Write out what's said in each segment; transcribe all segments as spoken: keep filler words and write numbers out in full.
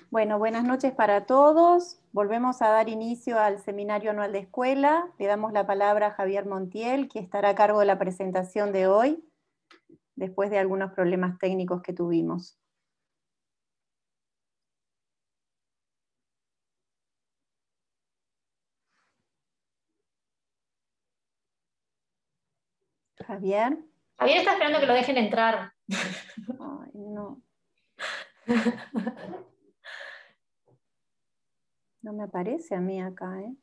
Bueno, buenas noches para todos. Volvemos a dar inicio al seminario anual de escuela. Le damos la palabra a Javier Montiel, que estará a cargo de la presentación de hoy, después de algunos problemas técnicos que tuvimos. Javier. Javier está esperando que lo dejen entrar. Ay, no. No me aparece a mí acá, ¿eh?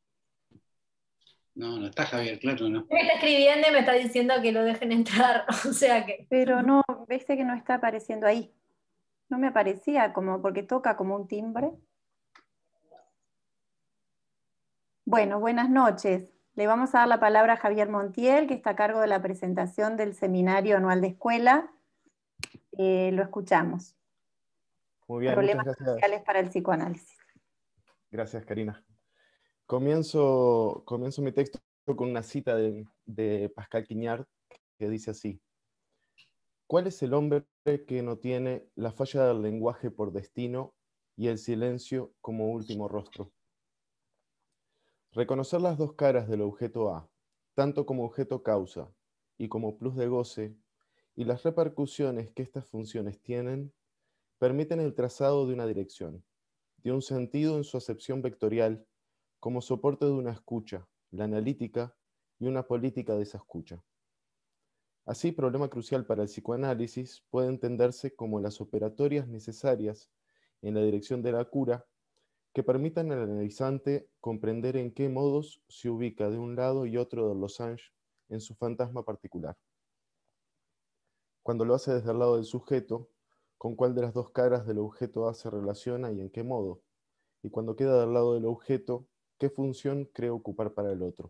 No, no está Javier, claro, no. Me está escribiendo y me está diciendo que lo dejen entrar, o sea que... Pero no, viste que no está apareciendo ahí. No me aparecía, como porque toca como un timbre. Bueno, buenas noches. Le vamos a dar la palabra a Javier Montiel, que está a cargo de la presentación del seminario anual de escuela. Eh, lo escuchamos. Muy bien, Problemas muchas cruciales gracias. para el psicoanálisis. Gracias, Karina. Comienzo, comienzo mi texto con una cita de, de Pascal Quignard que dice así: ¿cuál es el hombre que no tiene la falla del lenguaje por destino y el silencio como último rostro? Reconocer las dos caras del objeto A, tanto como objeto causa y como plus de goce, y las repercusiones que estas funciones tienen, permiten el trazado de una dirección, de un sentido en su acepción vectorial, como soporte de una escucha, la analítica, y una política de esa escucha. Así, problema crucial para el psicoanálisis puede entenderse como las operatorias necesarias en la dirección de la cura que permitan al analizante comprender en qué modos se ubica de un lado y otro del losange en su fantasma particular. Cuando lo hace desde el lado del sujeto, con cuál de las dos caras del objeto A se relaciona y en qué modo, y cuando queda del lado del objeto, qué función cree ocupar para el otro.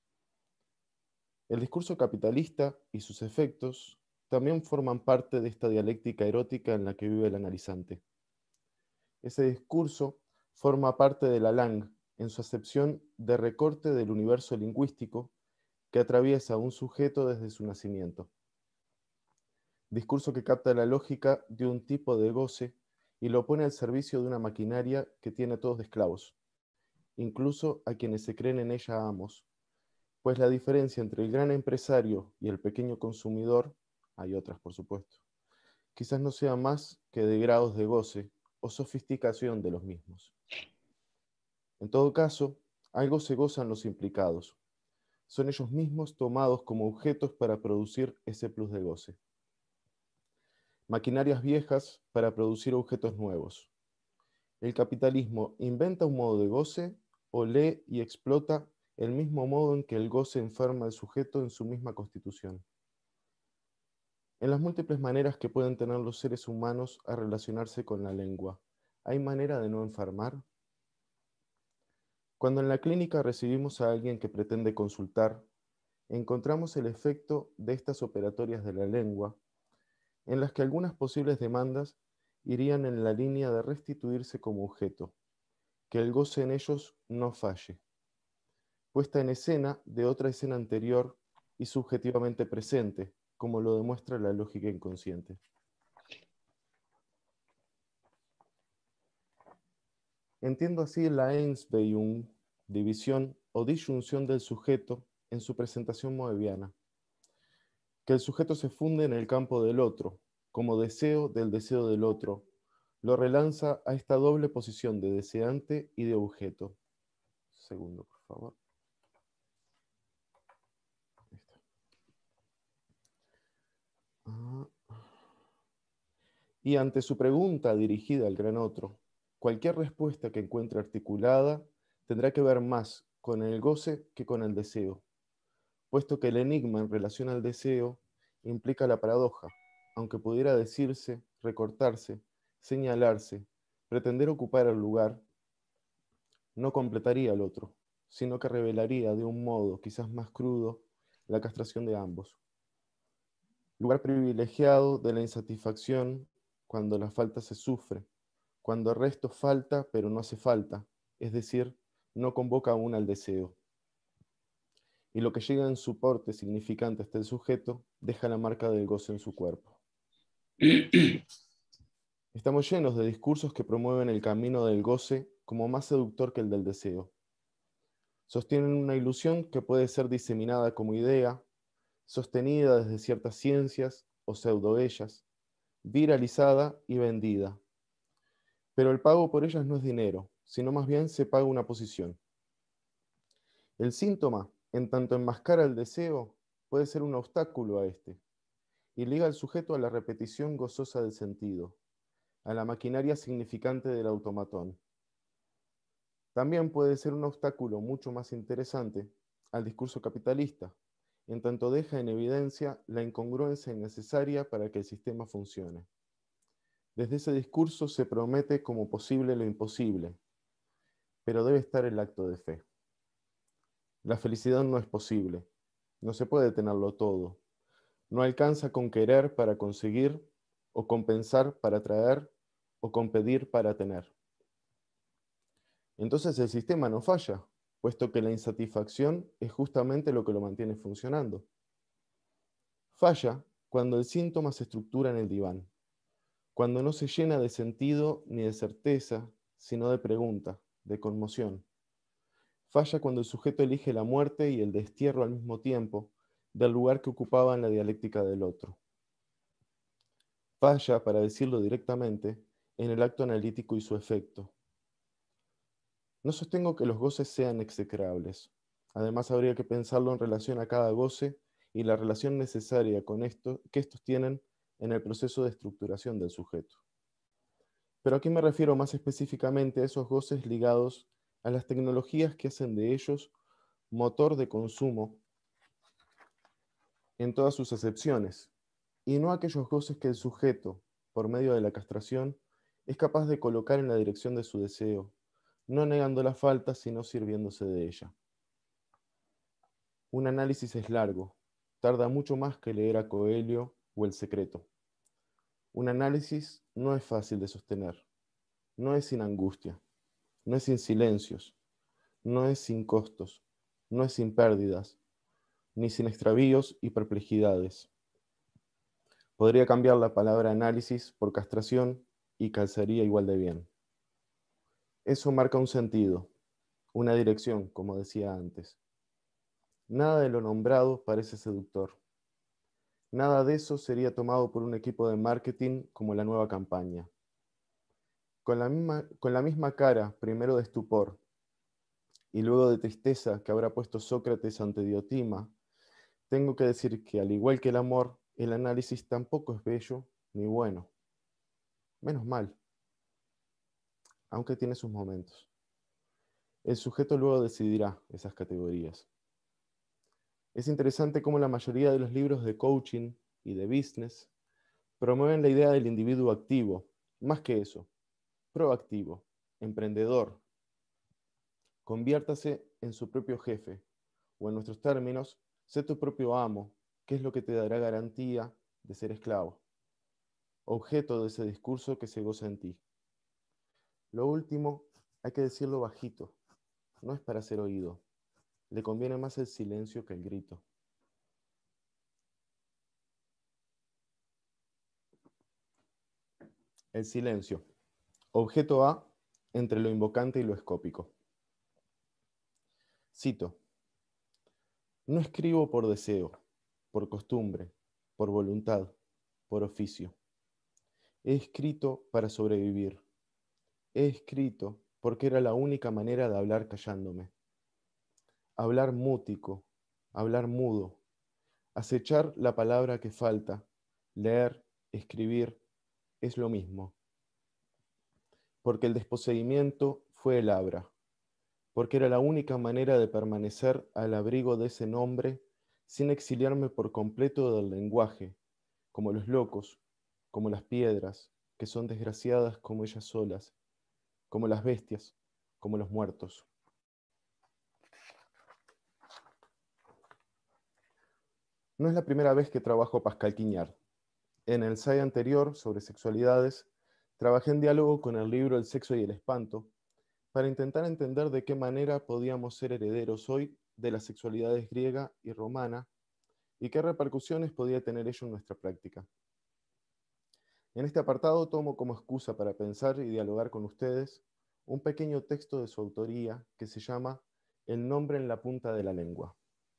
El discurso capitalista y sus efectos también forman parte de esta dialéctica erótica en la que vive el analizante. Ese discurso forma parte de la langue en su acepción de recorte del universo lingüístico que atraviesa a un sujeto desde su nacimiento. Discurso que capta la lógica de un tipo de goce y lo pone al servicio de una maquinaria que tiene a todos de esclavos, incluso a quienes se creen en ella amos, pues la diferencia entre el gran empresario y el pequeño consumidor, hay otras por supuesto, quizás no sea más que de grados de goce o sofisticación de los mismos. En todo caso, algo se gozan los implicados. Son ellos mismos tomados como objetos para producir ese plus de goce. Maquinarias viejas para producir objetos nuevos. El capitalismo inventa un modo de goce o lee y explota el mismo modo en que el goce enferma al sujeto en su misma constitución. En las múltiples maneras que pueden tener los seres humanos a relacionarse con la lengua, ¿hay manera de no enfermar? Cuando en la clínica recibimos a alguien que pretende consultar, encontramos el efecto de estas operatorias de la lengua, en las que algunas posibles demandas irían en la línea de restituirse como objeto, que el goce en ellos no falle. Puesta en escena de otra escena anterior y subjetivamente presente, como lo demuestra la lógica inconsciente. Entiendo así la Einsbeiung, división o disyunción del sujeto en su presentación moebiana, que el sujeto se funde en el campo del otro, como deseo del deseo del otro, lo relanza a esta doble posición de deseante y de objeto. Segundo, por favor. Ahí está. Ah. Y ante su pregunta dirigida al gran otro, cualquier respuesta que encuentre articulada tendrá que ver más con el goce que con el deseo, puesto que el enigma en relación al deseo implica la paradoja, aunque pudiera decirse, recortarse, señalarse, pretender ocupar el lugar, no completaría al otro, sino que revelaría de un modo quizás más crudo la castración de ambos. Lugar privilegiado de la insatisfacción cuando la falta se sufre, cuando el resto falta pero no hace falta, es decir, no convoca aún al deseo. Y lo que llega en su porte significante hasta el sujeto deja la marca del goce en su cuerpo. Estamos llenos de discursos que promueven el camino del goce como más seductor que el del deseo. Sostienen una ilusión que puede ser diseminada como idea, sostenida desde ciertas ciencias o pseudo-ellas, viralizada y vendida. Pero el pago por ellas no es dinero, sino más bien se paga una posición. El síntoma, en tanto enmascara el deseo, puede ser un obstáculo a este, y liga al sujeto a la repetición gozosa del sentido, a la maquinaria significante del automatón. También puede ser un obstáculo mucho más interesante al discurso capitalista, en tanto deja en evidencia la incongruencia necesaria para que el sistema funcione. Desde ese discurso se promete como posible lo imposible, pero debe estar el acto de fe. La felicidad no es posible, no se puede tenerlo todo, no alcanza con querer para conseguir, o con pensar para atraer, o con pedir para tener. Entonces el sistema no falla, puesto que la insatisfacción es justamente lo que lo mantiene funcionando. Falla cuando el síntoma se estructura en el diván, cuando no se llena de sentido ni de certeza, sino de pregunta, de conmoción. Falla cuando el sujeto elige la muerte y el destierro al mismo tiempo del lugar que ocupaba en la dialéctica del otro. Falla, para decirlo directamente, en el acto analítico y su efecto. No sostengo que los goces sean execrables. Además, habría que pensarlo en relación a cada goce y la relación necesaria con esto, que estos tienen en el proceso de estructuración del sujeto. Pero aquí me refiero más específicamente a esos goces ligados a las tecnologías que hacen de ellos motor de consumo en todas sus acepciones, y no a aquellos goces que el sujeto, por medio de la castración, es capaz de colocar en la dirección de su deseo, no negando la falta, sino sirviéndose de ella. Un análisis es largo, tarda mucho más que leer a Coelho o El Secreto. Un análisis no es fácil de sostener, no es sin angustia, no es sin silencios, no es sin costos, no es sin pérdidas, ni sin extravíos y perplejidades. Podría cambiar la palabra análisis por castración y calzaría igual de bien. Eso marca un sentido, una dirección, como decía antes. Nada de lo nombrado parece seductor. Nada de eso sería tomado por un equipo de marketing como la nueva campaña. Con la misma, con la misma cara, primero de estupor y luego de tristeza que habrá puesto Sócrates ante Diotima, tengo que decir que, al igual que el amor, el análisis tampoco es bello ni bueno. Menos mal, aunque tiene sus momentos. El sujeto luego decidirá esas categorías. Es interesante cómo la mayoría de los libros de coaching y de business promueven la idea del individuo activo, más que eso, proactivo, emprendedor. Conviértase en su propio jefe, o en nuestros términos, sé tu propio amo, que es lo que te dará garantía de ser esclavo, objeto de ese discurso que se goza en ti. Lo último, hay que decirlo bajito, no es para ser oído, le conviene más el silencio que el grito. El silencio, objeto A entre lo invocante y lo escópico. Cito: no escribo por deseo, por costumbre, por voluntad, por oficio. He escrito para sobrevivir. He escrito porque era la única manera de hablar callándome. Hablar mútico, hablar mudo, acechar la palabra que falta, leer, escribir, es lo mismo. Porque el desposeimiento fue el abra, porque era la única manera de permanecer al abrigo de ese nombre sin exiliarme por completo del lenguaje, como los locos, como las piedras, que son desgraciadas como ellas solas, como las bestias, como los muertos. No es la primera vez que trabajo Pascal Quignard. En el ensayo anterior sobre sexualidades, trabajé en diálogo con el libro El sexo y el espanto, para intentar entender de qué manera podíamos ser herederos hoy de las sexualidades griega y romana y qué repercusiones podía tener ello en nuestra práctica. En este apartado tomo como excusa para pensar y dialogar con ustedes un pequeño texto de su autoría que se llama El nombre en la punta de la lengua.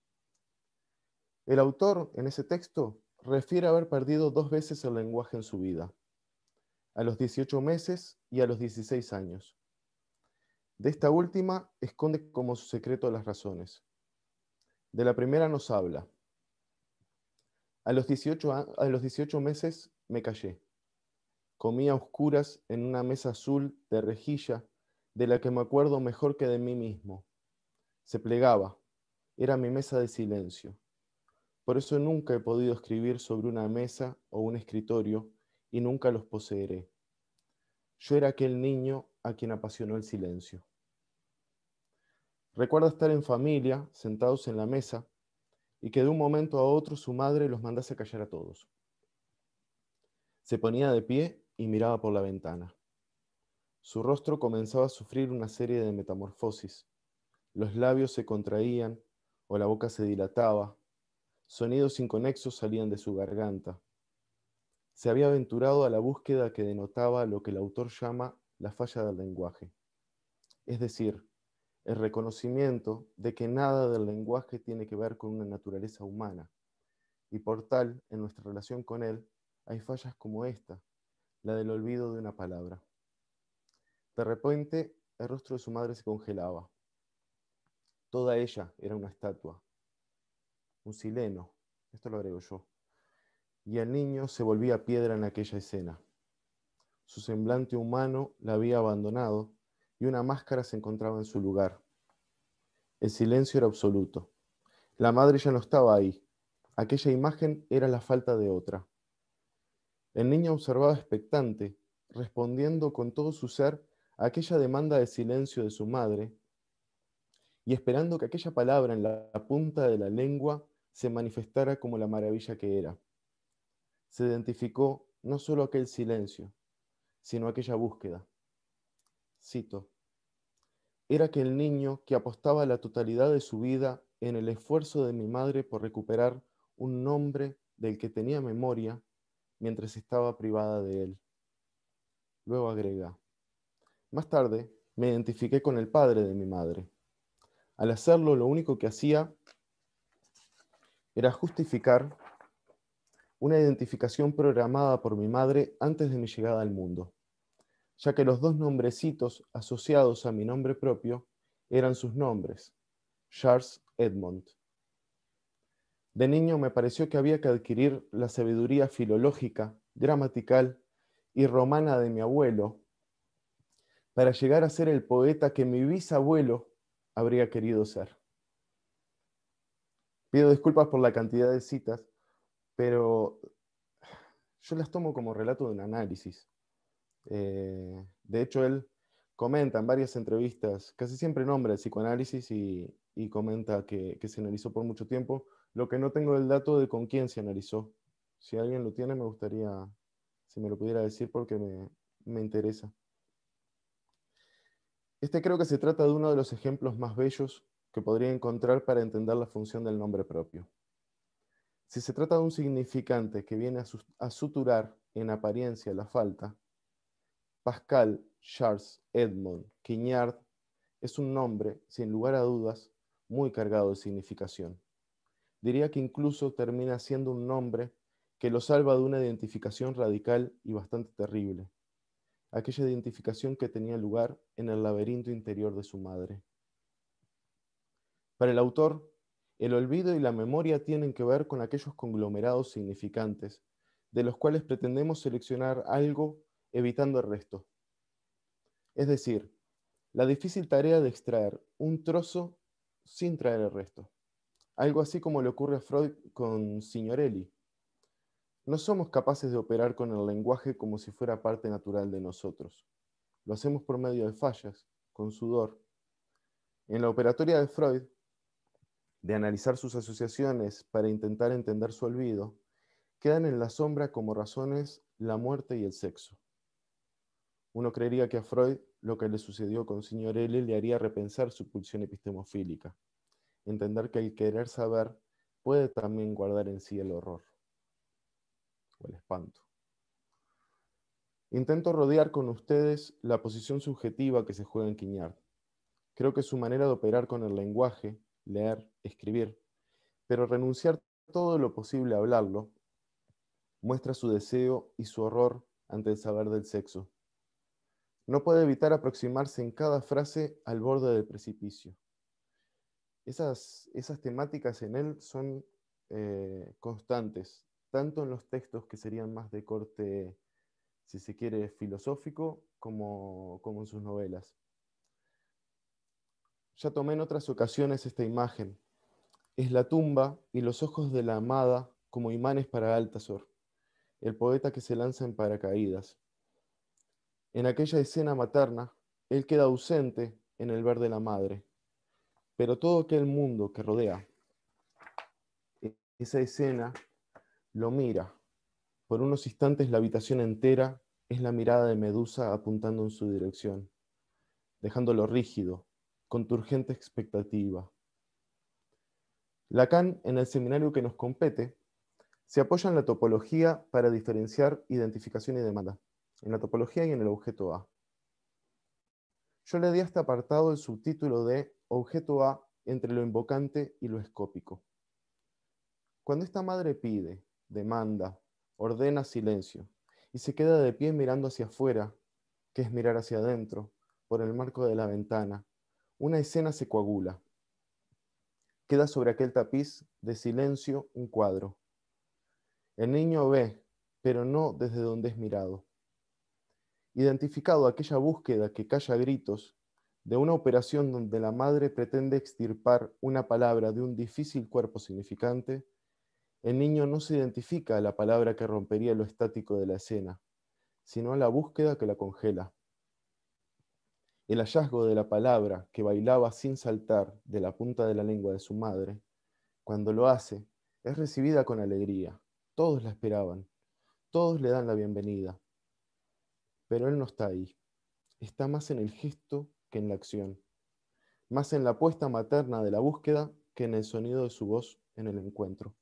El autor, en ese texto, refiere haber perdido dos veces el lenguaje en su vida, a los dieciocho meses y a los dieciséis años. De esta última, esconde como su secreto las razones. De la primera nos habla. A los dieciocho, a, a los dieciocho meses me callé. Comía a oscuras en una mesa azul de rejilla, de la que me acuerdo mejor que de mí mismo. Se plegaba. Era mi mesa de silencio. Por eso nunca he podido escribir sobre una mesa o un escritorio y nunca los poseeré. Yo era aquel niño a quien apasionó el silencio. Recuerdo estar en familia, sentados en la mesa, y que de un momento a otro su madre los mandase a callar a todos. Se ponía de pie y miraba por la ventana. Su rostro comenzaba a sufrir una serie de metamorfosis. Los labios se contraían o la boca se dilataba. Sonidos inconexos salían de su garganta. Se había aventurado a la búsqueda que denotaba lo que el autor llama la falla del lenguaje. Es decir, el reconocimiento de que nada del lenguaje tiene que ver con una naturaleza humana, y por tal, en nuestra relación con él, hay fallas como esta, la del olvido de una palabra. De repente, el rostro de su madre se congelaba. Toda ella era una estatua, un sileno, esto lo agrego yo, y el niño se volvía piedra en aquella escena. Su semblante humano la había abandonado y una máscara se encontraba en su lugar. El silencio era absoluto. La madre ya no estaba ahí. Aquella imagen era la falta de otra. El niño observaba expectante, respondiendo con todo su ser a aquella demanda de silencio de su madre y esperando que aquella palabra en la punta de la lengua se manifestara como la maravilla que era. Se identificó no solo aquel silencio, sino aquella búsqueda. Cito: era aquel niño que apostaba la totalidad de su vida en el esfuerzo de mi madre por recuperar un nombre del que tenía memoria mientras estaba privada de él. Luego agrega: más tarde me identifiqué con el padre de mi madre. Al hacerlo, lo único que hacía era justificar una identificación programada por mi madre antes de mi llegada al mundo, ya que los dos nombrecitos asociados a mi nombre propio eran sus nombres, Charles Edmond. De niño me pareció que había que adquirir la sabiduría filológica, gramatical y romana de mi abuelo para llegar a ser el poeta que mi bisabuelo habría querido ser. Pido disculpas por la cantidad de citas, pero yo las tomo como relato de un análisis. Eh, de hecho, él comenta en varias entrevistas, casi siempre nombra el psicoanálisis y, y comenta que, que se analizó por mucho tiempo. Lo que no tengo el dato de con quién se analizó. Si alguien lo tiene, me gustaría, si me lo pudiera decir, porque me, me interesa. Este creo que se trata de uno de los ejemplos más bellos que podría encontrar para entender la función del nombre propio. Si se trata de un significante que viene a, sus, a suturar en apariencia la falta, Pascal Charles Edmond Quignard es un nombre, sin lugar a dudas, muy cargado de significación. Diría que incluso termina siendo un nombre que lo salva de una identificación radical y bastante terrible, aquella identificación que tenía lugar en el laberinto interior de su madre. Para el autor, el olvido y la memoria tienen que ver con aquellos conglomerados significantes, de los cuales pretendemos seleccionar algo evitando el resto. Es decir, la difícil tarea de extraer un trozo sin traer el resto. Algo así como le ocurre a Freud con Signorelli. No somos capaces de operar con el lenguaje como si fuera parte natural de nosotros. Lo hacemos por medio de fallas, con sudor. En la operatoria de Freud, de analizar sus asociaciones para intentar entender su olvido, quedan en la sombra como razones la muerte y el sexo. Uno creería que a Freud lo que le sucedió con Signorelli le haría repensar su pulsión epistemofílica, entender que el querer saber puede también guardar en sí el horror o el espanto. Intento rodear con ustedes la posición subjetiva que se juega en Quignard. Creo que su manera de operar con el lenguaje, leer, escribir, pero renunciar todo lo posible a hablarlo, muestra su deseo y su horror ante el saber del sexo. No puede evitar aproximarse en cada frase al borde del precipicio. Esas, esas temáticas en él son eh, constantes, tanto en los textos que serían más de corte, si se quiere, filosófico, como, como en sus novelas. Ya tomé en otras ocasiones esta imagen. Es la tumba y los ojos de la amada como imanes para Altazor, el poeta que se lanza en paracaídas. En aquella escena materna, él queda ausente en el ver de la madre, pero todo aquel mundo que rodea esa escena lo mira. Por unos instantes la habitación entera es la mirada de Medusa apuntando en su dirección, dejándolo rígido, con turgente expectativa. Lacan, en el seminario que nos compete, se apoya en la topología para diferenciar identificación y demanda, en la topología y en el objeto A. Yo le di a este apartado el subtítulo de objeto A entre lo invocante y lo escópico. Cuando esta madre pide, demanda, ordena silencio y se queda de pie mirando hacia afuera, que es mirar hacia adentro, por el marco de la ventana, una escena se coagula. Queda sobre aquel tapiz de silencio un cuadro. El niño ve, pero no desde donde es mirado. Identificado aquella búsqueda que calla gritos de una operación donde la madre pretende extirpar una palabra de un difícil cuerpo significante, el niño no se identifica a la palabra que rompería lo estático de la escena, sino a la búsqueda que la congela. El hallazgo de la palabra que bailaba sin saltar de la punta de la lengua de su madre, cuando lo hace, es recibida con alegría. Todos la esperaban, todos le dan la bienvenida. Pero él no está ahí. Está más en el gesto que en la acción, más en la apuesta materna de la búsqueda que en el sonido de su voz en el encuentro.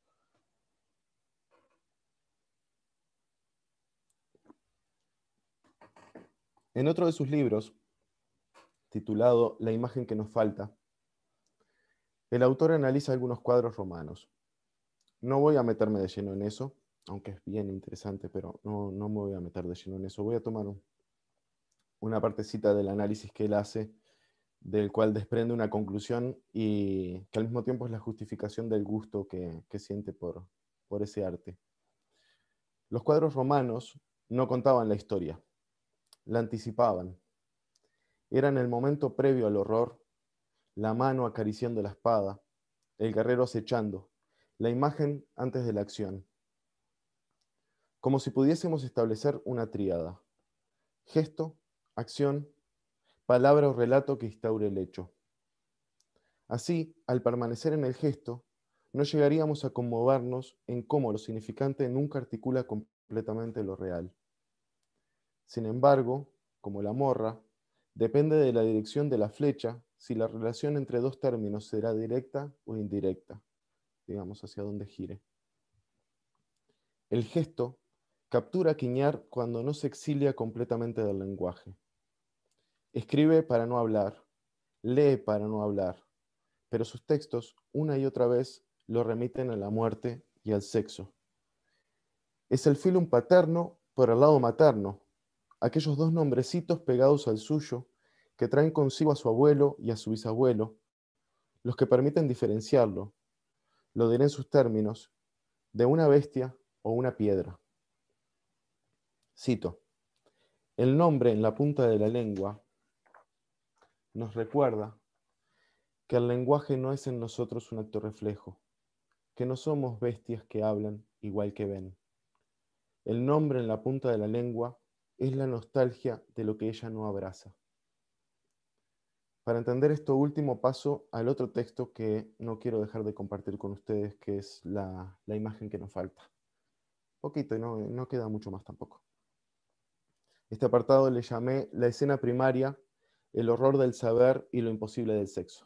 En otro de sus libros, titulado La imagen que nos falta, el autor analiza algunos cuadros romanos. No voy a meterme de lleno en eso, aunque es bien interesante, pero no, no me voy a meter de lleno en eso. Voy a tomar un, una partecita del análisis que él hace, del cual desprende una conclusión y que al mismo tiempo es la justificación del gusto que, que siente por, por ese arte. Los cuadros romanos no contaban la historia, la anticipaban. Eran el momento previo al horror, la mano acariciando la espada, el guerrero acechando, la imagen antes de la acción. Como si pudiésemos establecer una tríada: gesto, acción, palabra o relato que instaure el hecho. Así, al permanecer en el gesto, no llegaríamos a conmovernos en cómo lo significante nunca articula completamente lo real. Sin embargo, como la morra, depende de la dirección de la flecha si la relación entre dos términos será directa o indirecta, digamos, hacia dónde gire. El gesto captura a Quignard cuando no se exilia completamente del lenguaje. Escribe para no hablar, lee para no hablar, pero sus textos, una y otra vez, lo remiten a la muerte y al sexo. Es el filum paterno por el lado materno, aquellos dos nombrecitos pegados al suyo que traen consigo a su abuelo y a su bisabuelo, los que permiten diferenciarlo, lo diré en sus términos, de una bestia o una piedra. Cito: el nombre en la punta de la lengua nos recuerda que el lenguaje no es en nosotros un acto reflejo, que no somos bestias que hablan igual que ven. El nombre en la punta de la lengua es la nostalgia de lo que ella no abraza. Para entender esto último, paso al otro texto que no quiero dejar de compartir con ustedes, que es la, la imagen que nos falta. Poquito, y no, no queda mucho más tampoco. Este apartado le llamé la escena primaria, el horror del saber y lo imposible del sexo.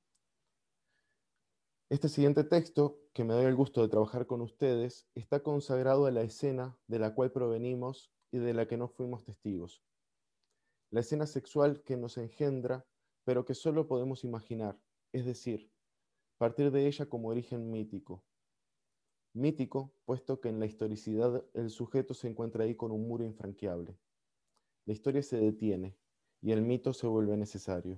Este siguiente texto, que me doy el gusto de trabajar con ustedes, está consagrado a la escena de la cual provenimos y de la que no fuimos testigos. La escena sexual que nos engendra, pero que solo podemos imaginar, es decir, partir de ella como origen mítico. Mítico, puesto que en la historicidad el sujeto se encuentra ahí con un muro infranqueable. La historia se detiene y el mito se vuelve necesario.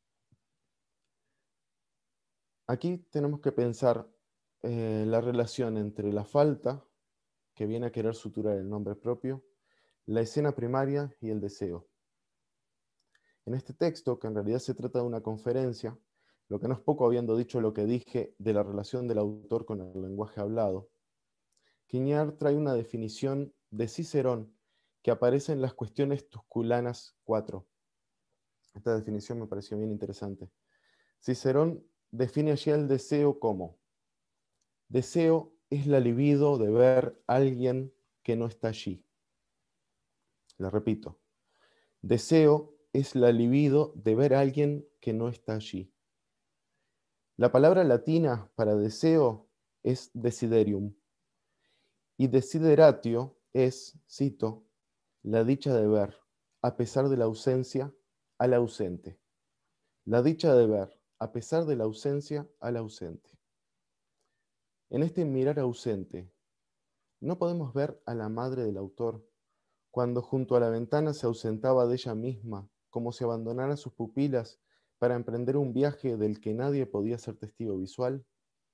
Aquí tenemos que pensar eh, la relación entre la falta, que viene a querer suturar el nombre propio, la escena primaria y el deseo. En este texto, que en realidad se trata de una conferencia, lo que no es poco habiendo dicho lo que dije de la relación del autor con el lenguaje hablado, Quignard trae una definición de Cicerón que aparece en las Cuestiones Tusculanas cuatro. Esta definición me pareció bien interesante. Cicerón define allí el deseo como: deseo es la libido de ver a alguien que no está allí. La repito. Deseo es la libido de ver a alguien que no está allí. La palabra latina para deseo es desiderium. Y desideratio es, cito, la dicha de ver, a pesar de la ausencia, al ausente. La dicha de ver, a pesar de la ausencia, al ausente. En este mirar ausente, ¿no podemos ver a la madre del autor cuando junto a la ventana se ausentaba de ella misma, como si abandonara sus pupilas para emprender un viaje del que nadie podía ser testigo visual?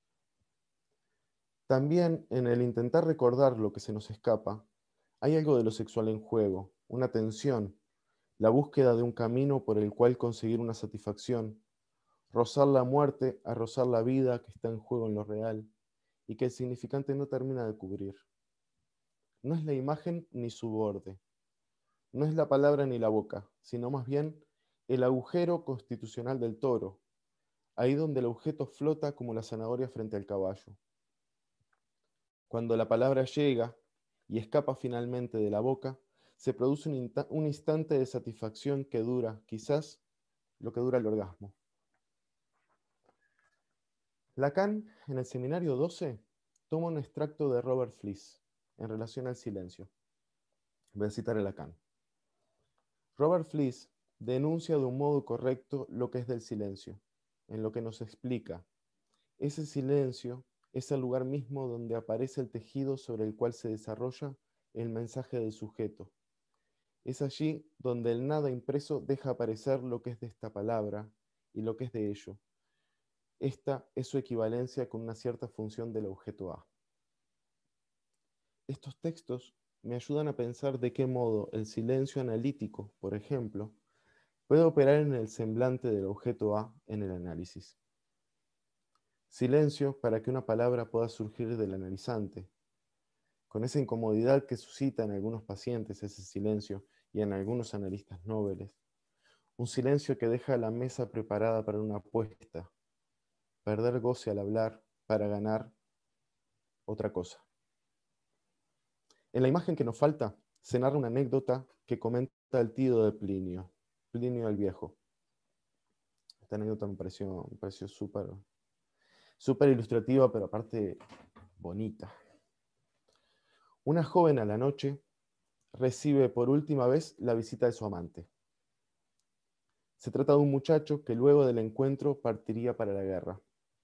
También en el intentar recordar lo que se nos escapa, hay algo de lo sexual en juego, una tensión, la búsqueda de un camino por el cual conseguir una satisfacción, rozar la muerte a rozar la vida que está en juego en lo real y que el significante no termina de cubrir. No es la imagen ni su borde, no es la palabra ni la boca, sino más bien el agujero constitucional del toro, ahí donde el objeto flota como la zanahoria frente al caballo. Cuando la palabra llega y escapa finalmente de la boca, se produce un, un instante de satisfacción que dura, quizás, lo que dura el orgasmo. Lacan, en el Seminario doce, toma un extracto de Robert Fliess en relación al silencio. Voy a citar a Lacan. Robert Fliess denuncia de un modo correcto lo que es del silencio, en lo que nos explica. Ese silencio es el lugar mismo donde aparece el tejido sobre el cual se desarrolla el mensaje del sujeto. Es allí donde el nada impreso deja aparecer lo que es de esta palabra y lo que es de ello. Esta es su equivalencia con una cierta función del objeto A. Estos textos me ayudan a pensar de qué modo el silencio analítico, por ejemplo, puede operar en el semblante del objeto A en el análisis. Silencio para que una palabra pueda surgir del analizante, con esa incomodidad que suscita en algunos pacientes ese silencio y en algunos analistas nobles. Un silencio que deja la mesa preparada para una apuesta, perder goce al hablar para ganar otra cosa. En la imagen que nos falta, se narra una anécdota que comenta el tío de Plinio, Plinio el Viejo. Esta anécdota me pareció, me pareció súper súper ilustrativa, pero aparte bonita. Una joven a la noche recibe por última vez la visita de su amante. Se trata de un muchacho que luego del encuentro partiría para la guerra.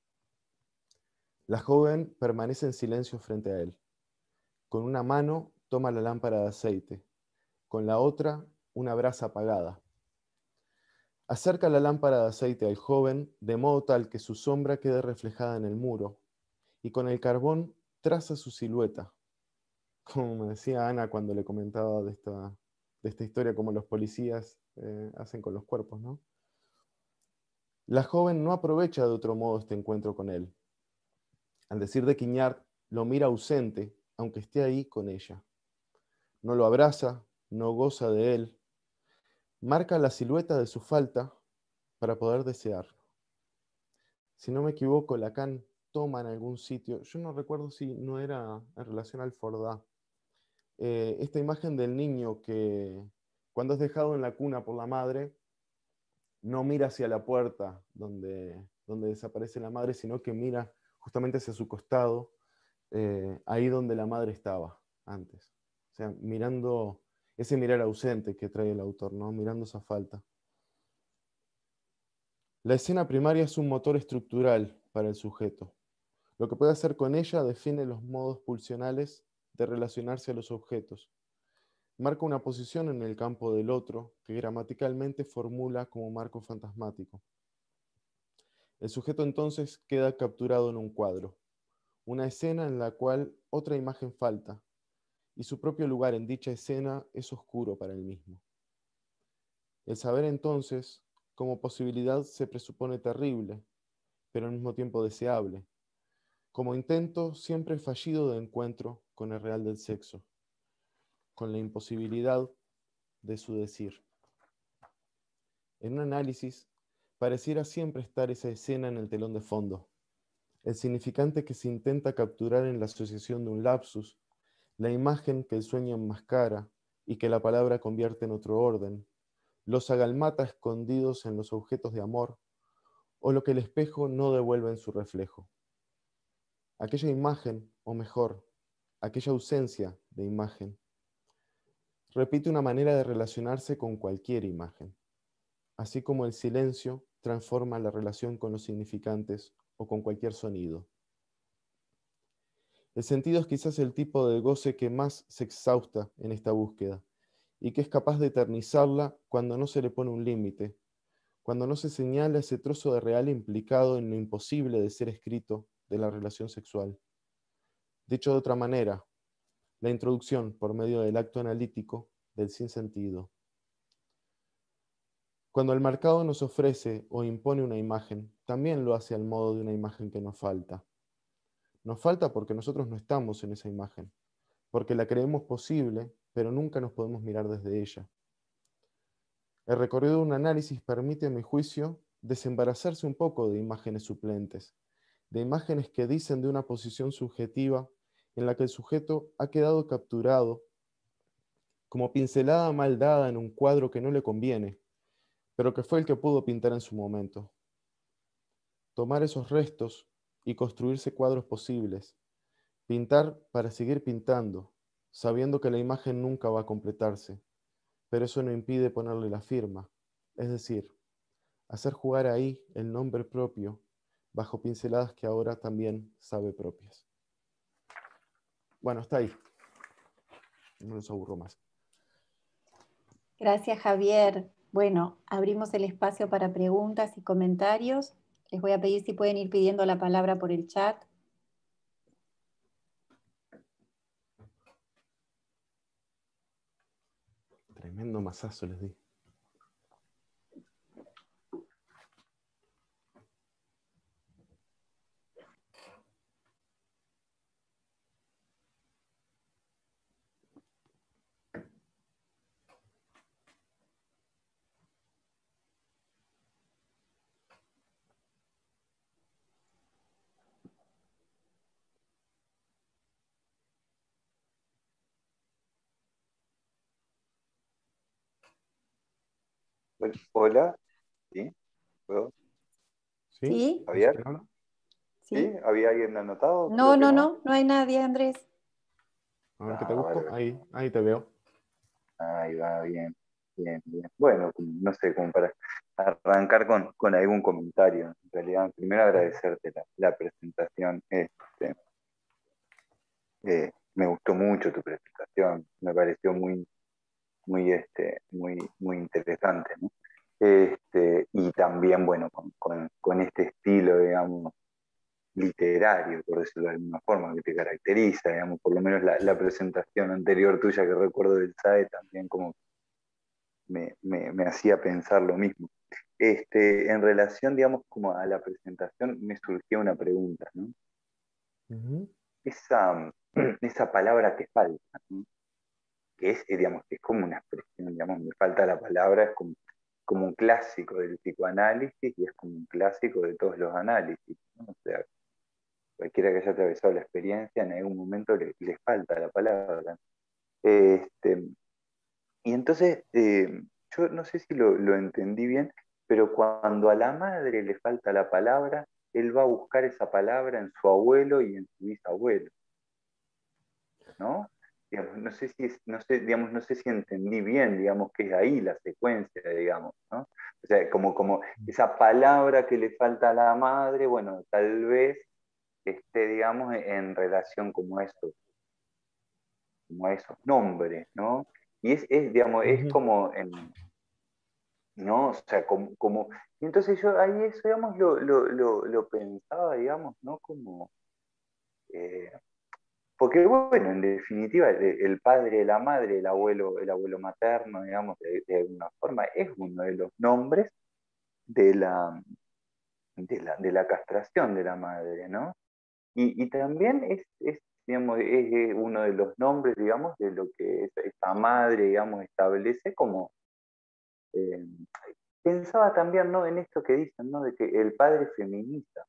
La joven permanece en silencio frente a él. Con una mano toma la lámpara de aceite, con la otra una brasa apagada. Acerca la lámpara de aceite al joven de modo tal que su sombra quede reflejada en el muro, y con el carbón traza su silueta. Como me decía Ana cuando le comentaba de esta, de esta historia, como los policías eh, hacen con los cuerpos, ¿no? La joven no aprovecha de otro modo este encuentro con él. Al decir de Quignard, lo mira ausente, aunque esté ahí con ella. No lo abraza, no goza de él. Marca la silueta de su falta para poder desearlo. Si no me equivoco, Lacan toma en algún sitio, yo no recuerdo si no era en relación al Fordá, eh, esta imagen del niño que cuando es dejado en la cuna por la madre, no mira hacia la puerta donde, donde desaparece la madre, sino que mira justamente hacia su costado, eh, ahí donde la madre estaba antes. O sea, mirando ese mirar ausente que trae el autor, ¿no? Mirando esa falta. La escena primaria es un motor estructural para el sujeto. Lo que puede hacer con ella define los modos pulsionales de relacionarse a los objetos. Marca una posición en el campo del otro que gramaticalmente formula como marco fantasmático. El sujeto entonces queda capturado en un cuadro, una escena en la cual otra imagen falta, y su propio lugar en dicha escena es oscuro para él mismo. El saber entonces, como posibilidad, se presupone terrible, pero al mismo tiempo deseable, como intento siempre fallido de encuentro con el real del sexo, con la imposibilidad de su decir. En un análisis, pareciera siempre estar esa escena en el telón de fondo, el significante que se intenta capturar en la asociación de un lapsus, la imagen que el sueño enmascara y que la palabra convierte en otro orden, los agalmata escondidos en los objetos de amor, o lo que el espejo no devuelve en su reflejo. Aquella imagen, o mejor, aquella ausencia de imagen, repite una manera de relacionarse con cualquier imagen, así como el silencio transforma la relación con los significantes o con cualquier sonido. El sentido es quizás el tipo de goce que más se exhausta en esta búsqueda y que es capaz de eternizarla cuando no se le pone un límite, cuando no se señala ese trozo de real implicado en lo imposible de ser escrito de la relación sexual. Dicho de otra manera, la introducción por medio del acto analítico del sinsentido. Cuando el mercado nos ofrece o impone una imagen, también lo hace al modo de una imagen que nos falta. Nos falta porque nosotros no estamos en esa imagen, porque la creemos posible, pero nunca nos podemos mirar desde ella. El recorrido de un análisis permite, a mi juicio, desembarazarse un poco de imágenes suplentes, de imágenes que dicen de una posición subjetiva en la que el sujeto ha quedado capturado como pincelada mal dada en un cuadro que no le conviene, pero que fue el que pudo pintar en su momento. Tomar esos restos y construirse cuadros posibles, pintar para seguir pintando, sabiendo que la imagen nunca va a completarse, pero eso no impide ponerle la firma, es decir, hacer jugar ahí el nombre propio bajo pinceladas que ahora también sabe propias. Bueno, está ahí. No los aburro más. Gracias, Javier. Bueno, abrimos el espacio para preguntas y comentarios. Les voy a pedir si pueden ir pidiendo la palabra por el chat. Tremendo mazazo les di. Hola, ¿sí? ¿Puedo? ¿Sí? ¿Sí? ¿Javier? ¿Quién habla? ¿Sí? ¿Sí? ¿Había alguien anotado? No, Creo que no, no. no, no hay nadie, Andrés. A ver qué te Ah, busco. bárbaro. Ahí, ahí te veo. Ahí va, bien, bien, bien. Bueno, como- no sé, como para arrancar con, con algún comentario. En realidad, primero agradecerte la, la presentación. Este, eh, me gustó mucho tu presentación. Me pareció muy, muy, este, muy, muy interesante, ¿no? Este, y también, bueno, con, con, con este estilo, digamos, literario, por decirlo de alguna forma, que te caracteriza, digamos, por lo menos la, la presentación anterior tuya que recuerdo del S A E también como me, me, me hacía pensar lo mismo. Este, en relación, digamos, como a la presentación, me surgió una pregunta, ¿no? Uh-huh. Esa, esa palabra que falta, ¿no? Que es, eh, digamos, que es como una expresión, digamos, me falta la palabra, es como, como un clásico del psicoanálisis y es como un clásico de todos los análisis, ¿no? O sea, cualquiera que haya atravesado la experiencia, en algún momento le, le falta la palabra. Este, y entonces, eh, yo no sé si lo, lo entendí bien, pero cuando a la madre le falta la palabra, él va a buscar esa palabra en su abuelo y en su bisabuelo, ¿no? digamos, no sé si es, no sé, digamos, no sé si entendí bien, digamos, que es ahí la secuencia, digamos, ¿no? O sea, como, como esa palabra que le falta a la madre, bueno, tal vez esté, digamos, en relación como eso, como a esos nombres, ¿no? Y es, es digamos, es Ujú. como en, ¿no? O sea, como, como, y entonces yo ahí eso, digamos, lo, lo, lo, lo pensaba, digamos, ¿no? Como, eh, porque bueno, en definitiva, el, el padre, la madre, el abuelo, el abuelo materno, digamos, de, de alguna forma, es uno de los nombres de la, de la, de la castración de la madre, ¿no? Y, y también es, es, digamos, es eh, uno de los nombres, digamos, de lo que esta, esta madre, digamos, establece como... eh, pensaba también, ¿no? En esto que dicen, ¿no? De que el padre feminista,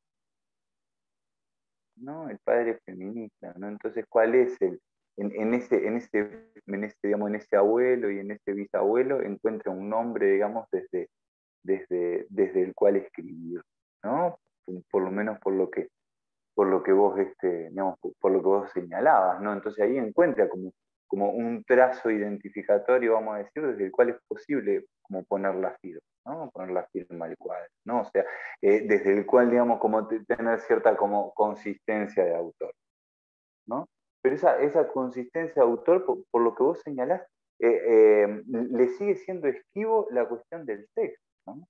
¿no? El padre feminista, ¿no? Entonces, ¿cuál es el, en, en ese, en ese, en ese, digamos, en ese abuelo y en ese bisabuelo encuentra un nombre, digamos, desde, desde, desde el cual escribir, ¿no? Por, por lo menos por lo que, por lo que vos, este, digamos, por, por lo que vos señalabas, ¿no? Entonces ahí encuentra como, como un trazo identificatorio, vamos a decir, desde el cual es posible como poner la firma, ¿no? Poner la firma al cuadro, ¿no? O sea, eh, desde el cual, digamos, como tener cierta como consistencia de autor, ¿no? Pero esa, esa consistencia de autor, por, por lo que vos señalás, eh, eh, le sigue siendo esquivo la cuestión del texto, ¿no?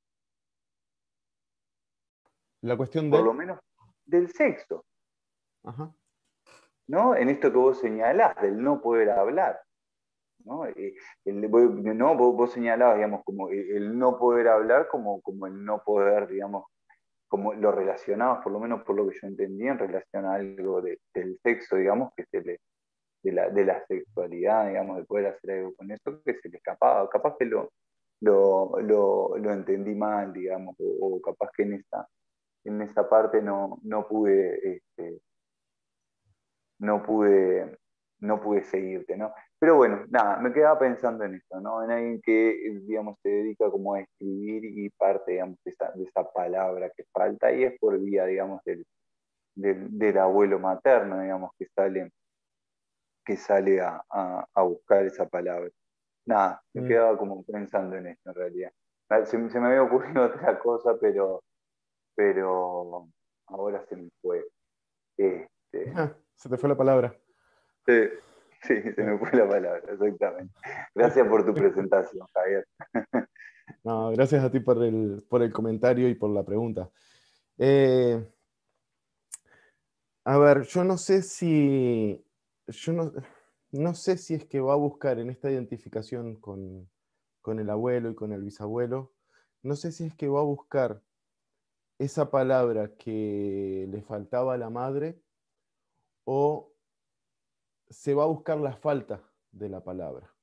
La cuestión Por lo de... menos del sexo, Ajá. ¿no? En esto que vos señalás, del no poder hablar, ¿no? Eh, el, no vos, vos, señalabas, digamos, como el, el no poder hablar, como, como el no poder, digamos, como lo relacionabas, por lo menos por lo que yo entendí, en relación a algo de, del sexo, digamos, que se le, de, la, de la sexualidad, digamos, de poder hacer algo con eso, que se le escapaba. Capaz que lo, lo, lo, lo entendí mal, digamos, o, o capaz que en esa, en esa parte no, no pude... Este, no pude, no pude seguirte, ¿no? Pero bueno, nada, me quedaba pensando en esto, ¿no? En alguien que, digamos, se dedica como a escribir y parte, digamos, de esa, de esa palabra que falta y es por vía, digamos, del, del, del abuelo materno, digamos, que sale, que sale a, a, a buscar esa palabra. Nada, me Mm. quedaba como pensando en esto en realidad. Se, se me había ocurrido otra cosa, pero, pero ahora se me fue. Este, Ah, se te fue la palabra. Sí, sí, se me fue la palabra, exactamente. Gracias por tu presentación, Javier. No, gracias a ti por el, por el comentario y por la pregunta. Eh, a ver, yo no sé si, yo no, no sé si es que va a buscar en esta identificación con, con el abuelo y con el bisabuelo, no sé si es que va a buscar esa palabra que le faltaba a la madre o se va a buscar la falta de la palabra.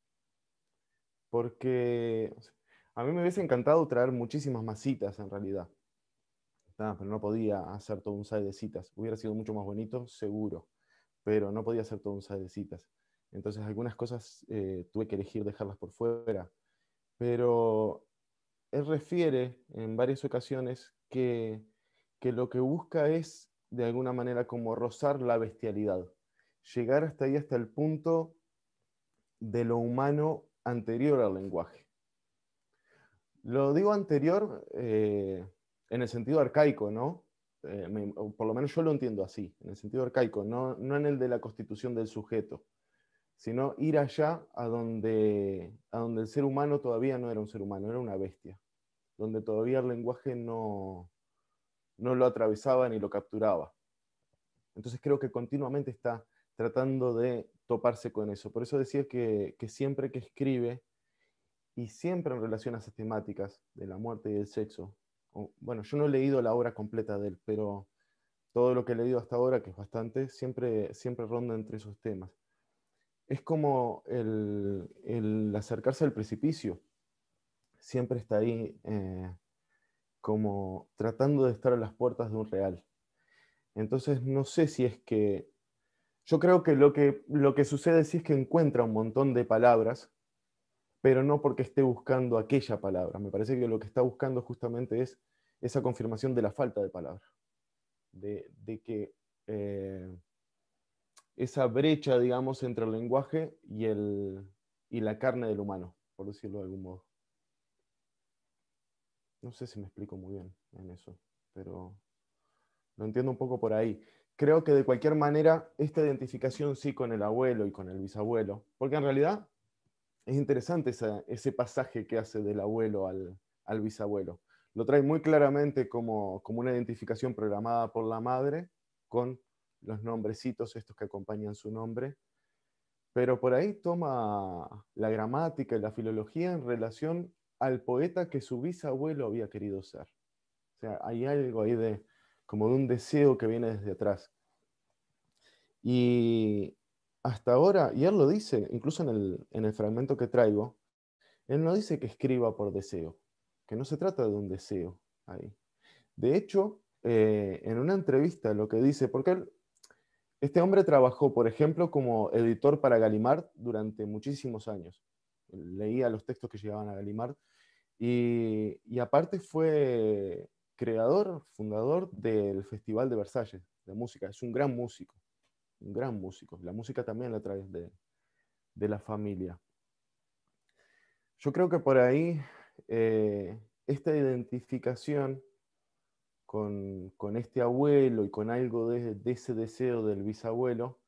Porque a mí me hubiese encantado traer muchísimas más citas en realidad. Ah, pero no podía hacer todo un site de citas. Hubiera sido mucho más bonito, seguro, pero no podía hacer todo un site de citas. Entonces algunas cosas eh, tuve que elegir dejarlas por fuera. Pero él refiere en varias ocasiones que, que lo que busca es de alguna manera como rozar la bestialidad. Llegar hasta ahí, hasta el punto de lo humano anterior al lenguaje. Lo digo anterior eh, en el sentido arcaico, ¿no? Eh, me, por lo menos yo lo entiendo así, en el sentido arcaico, no, no en el de la constitución del sujeto, sino ir allá a donde, a donde el ser humano todavía no era un ser humano, era una bestia, donde todavía el lenguaje no, no lo atravesaba ni lo capturaba. Entonces creo que continuamente está tratando de toparse con eso. Por eso decía que, que siempre que escribe, y siempre en relación a esas temáticas de la muerte y del sexo. O, bueno, yo no he leído la obra completa de él, pero todo lo que he leído hasta ahora, que es bastante, siempre, siempre ronda entre esos temas. Es como el, el acercarse al precipicio. Siempre está ahí eh, como tratando de estar a las puertas de un real. Entonces no sé si es que... Yo creo que lo que, lo que sucede sí es que encuentra un montón de palabras, pero no porque esté buscando aquella palabra. Me parece que lo que está buscando justamente es esa confirmación de la falta de palabra, de, de que, eh, esa brecha, digamos, entre el lenguaje y, el, y la carne del humano, por decirlo de algún modo. No sé si me explico muy bien en eso, pero lo entiendo un poco por ahí. Creo que de cualquier manera, esta identificación sí con el abuelo y con el bisabuelo, porque en realidad es interesante esa, ese pasaje que hace del abuelo al, al bisabuelo. Lo trae muy claramente como, como una identificación programada por la madre con los nombrecitos estos que acompañan su nombre, pero por ahí toma la gramática y la filología en relación al poeta que su bisabuelo había querido ser. O sea, hay algo ahí de, como de un deseo que viene desde atrás. Y hasta ahora, y él lo dice, incluso en el, en el fragmento que traigo, él no dice que escriba por deseo, que no se trata de un deseo ahí. De hecho, eh, en una entrevista lo que dice, porque él, este hombre trabajó, por ejemplo, como editor para Gallimard durante muchísimos años. Leía los textos que llegaban a Gallimard y, y aparte fue creador, fundador del Festival de Versalles de música. Es un gran músico, un gran músico. La música también la trae de, de la familia. Yo creo que por ahí eh, esta identificación con, con este abuelo y con algo de, de ese deseo del bisabuelo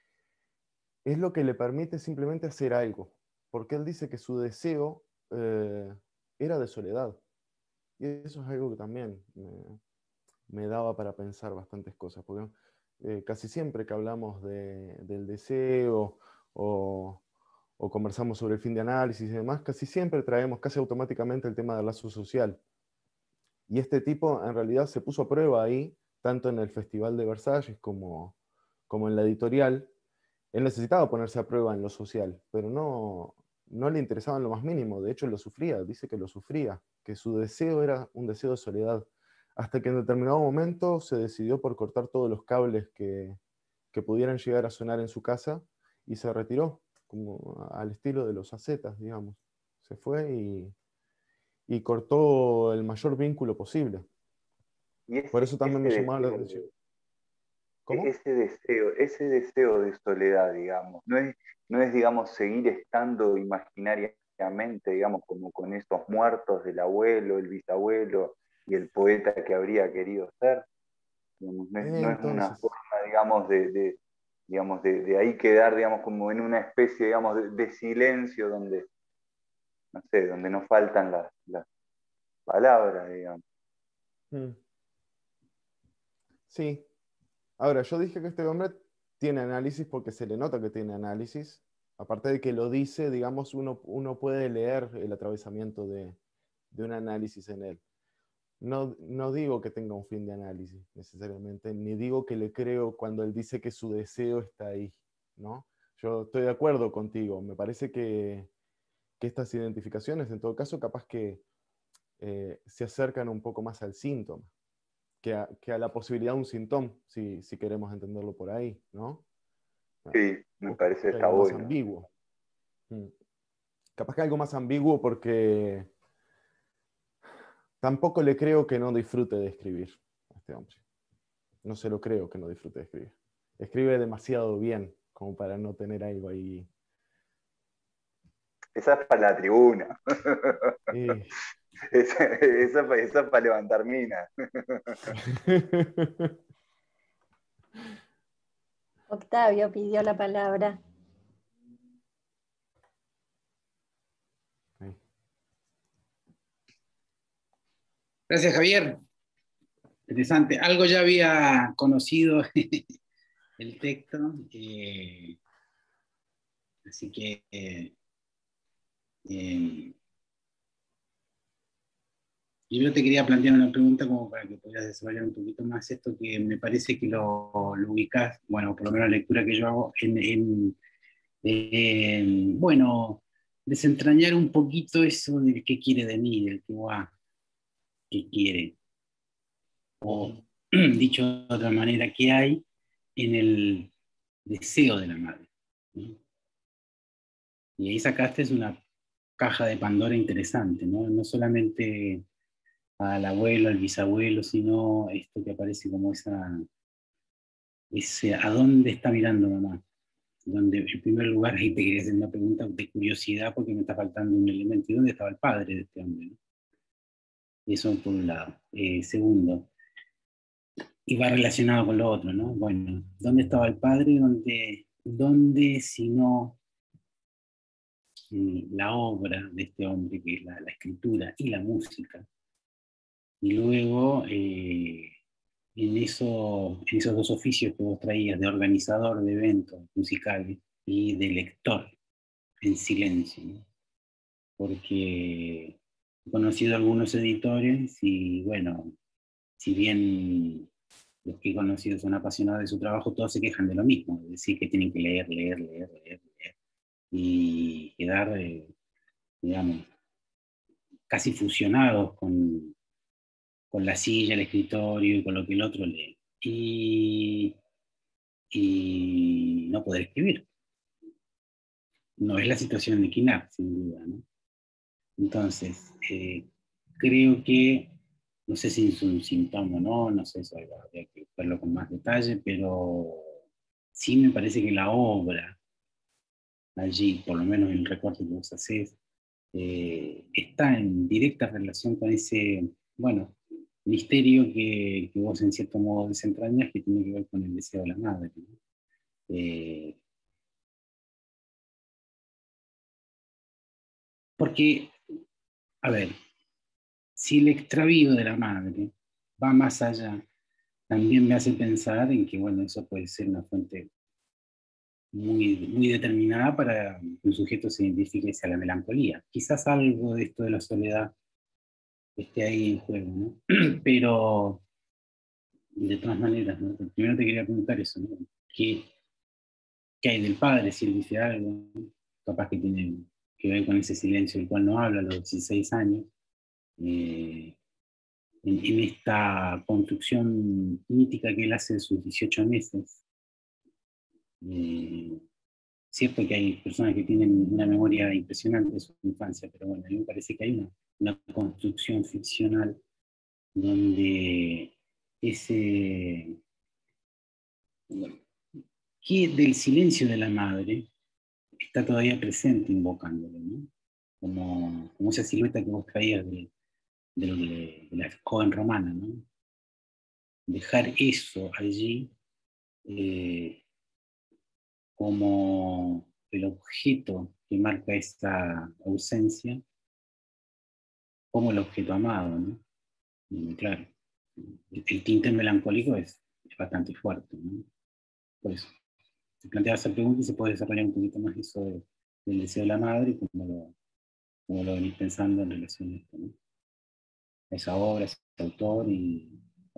es lo que le permite simplemente hacer algo, porque él dice que su deseo eh, era de soledad. Y eso es algo que también me, me daba para pensar bastantes cosas, porque eh, casi siempre que hablamos de, del deseo o, o conversamos sobre el fin de análisis y demás, casi siempre traemos casi automáticamente el tema del lazo social. Y este tipo en realidad se puso a prueba ahí, tanto en el Festival de Versalles como, como en la editorial. Él necesitaba ponerse a prueba en lo social, pero no, no le interesaba en lo más mínimo. De hecho, lo sufría, dice que lo sufría, que su deseo era un deseo de soledad. Hasta que en determinado momento se decidió por cortar todos los cables que, que pudieran llegar a sonar en su casa y se retiró, como al estilo de los ascetas, digamos. Se fue y, y cortó el mayor vínculo posible. Y Por ese, eso también ese me llamaba la deseo, atención. e- ¿Cómo? ese deseo, ese deseo de soledad, digamos, no es, no es, digamos, seguir estando imaginariamente, digamos, como con esos muertos del abuelo, el bisabuelo y el poeta que habría querido ser. Digamos, no es, no es una Entonces, forma, digamos, de, de digamos, de, de, ahí quedar, digamos, como en una especie, digamos, de, de silencio donde, no sé, donde no faltan las, las palabras, digamos. mm, sí. Ahora, yo dije que este hombre tiene análisis porque se le nota que tiene análisis. Aparte de que lo dice, digamos, uno, uno puede leer el atravesamiento de, de un análisis en él. No, no digo que tenga un fin de análisis necesariamente, ni digo que le creo cuando él dice que su deseo está ahí, ¿no? Yo estoy de acuerdo contigo. Me parece que, que estas identificaciones, en todo caso, capaz que eh, se acercan un poco más al síntoma. Que a, que a la posibilidad de un síntoma, si, si queremos entenderlo por ahí, ¿no? Sí, me O parece que que está algo más bueno. ambiguo. Mm. Capaz que algo más ambiguo porque tampoco le creo que no disfrute de escribir a este hombre. No se lo creo que no disfrute de escribir. Escribe demasiado bien como para no tener algo ahí. Esa es para la tribuna. Eh. esa, esa, esa es para levantar minas. Octavio pidió la palabra. Gracias, Javier. Interesante. Algo ya había conocido el texto, eh, así que eh, eh, yo te quería plantear una pregunta como para que puedas desarrollar un poquito más esto, que me parece que lo, lo ubicás, bueno, por lo menos la lectura que yo hago, en, en eh, bueno, desentrañar un poquito eso del qué quiere de mí, del que va, qué quiere. O dicho de otra manera, qué hay en el deseo de la madre, ¿no? Y ahí sacaste una caja de Pandora interesante, ¿no? No solamente al abuelo, al bisabuelo, sino esto que aparece como esa, ese, ¿a dónde está mirando mamá? Donde, en primer lugar, ahí te quería hacer una pregunta de curiosidad porque me está faltando un elemento. ¿Y dónde estaba el padre de este hombre? ¿No? Eso por un lado. Eh, segundo, y va relacionado con lo otro, ¿no? Bueno, ¿dónde estaba el padre? ¿Dónde, dónde si no mm, la obra de este hombre, que es la, la escritura y la música? Y luego, eh, en, eso, en esos dos oficios que vos traías, de organizador de eventos musicales y de lector en silencio, ¿no? Porque he conocido algunos editores y bueno, si bien los que he conocido son apasionados de su trabajo, todos se quejan de lo mismo, es decir, que tienen que leer, leer, leer, leer, leer y quedar, eh, digamos, casi fusionados con, con la silla, el escritorio y con lo que el otro lee. Y, y no poder escribir. No es la situación de Kinar, sin duda, ¿no? Entonces, eh, creo que, no sé si es un síntoma o no, no sé, eso habría que verlo con más detalle, pero sí me parece que la obra, allí, por lo menos en el recorte que vos hacés, eh, está en directa relación con ese, bueno, misterio que, que vos en cierto modo desentrañas, que tiene que ver con el deseo de la madre, ¿no? Eh, porque, a ver, si el extravío de la madre va más allá, también me hace pensar en que, bueno, eso puede ser una fuente muy, muy determinada para que un sujeto se identifique hacia la melancolía. Quizás algo de esto de la soledad esté ahí en juego, ¿no? Pero, de todas maneras, ¿no? Primero te quería preguntar eso, ¿no? ¿Qué, qué hay del padre? Si él dice algo, capaz que tiene que ver con ese silencio del cual no habla a los dieciséis años. Eh, en, en esta construcción mítica que él hace de sus dieciocho meses. Eh, cierto que hay personas que tienen una memoria impresionante de su infancia, pero bueno, a mí me parece que hay una, una construcción ficcional donde ese, bueno, que del silencio de la madre está todavía presente invocándolo, ¿no? Como, como esa silueta que vos traías de, de, de, de la joven romana, ¿no? Dejar eso allí eh, como el objeto que marca esta ausencia, como el objeto amado, ¿no? Y claro, el, el tinte melancólico es, es bastante fuerte, ¿no? Por eso, se plantea esa pregunta y se puede desarrollar un poquito más eso de, del deseo de la madre y cómo lo, cómo lo venís pensando en relación a esto, ¿no? A esa obra, a ese autor y...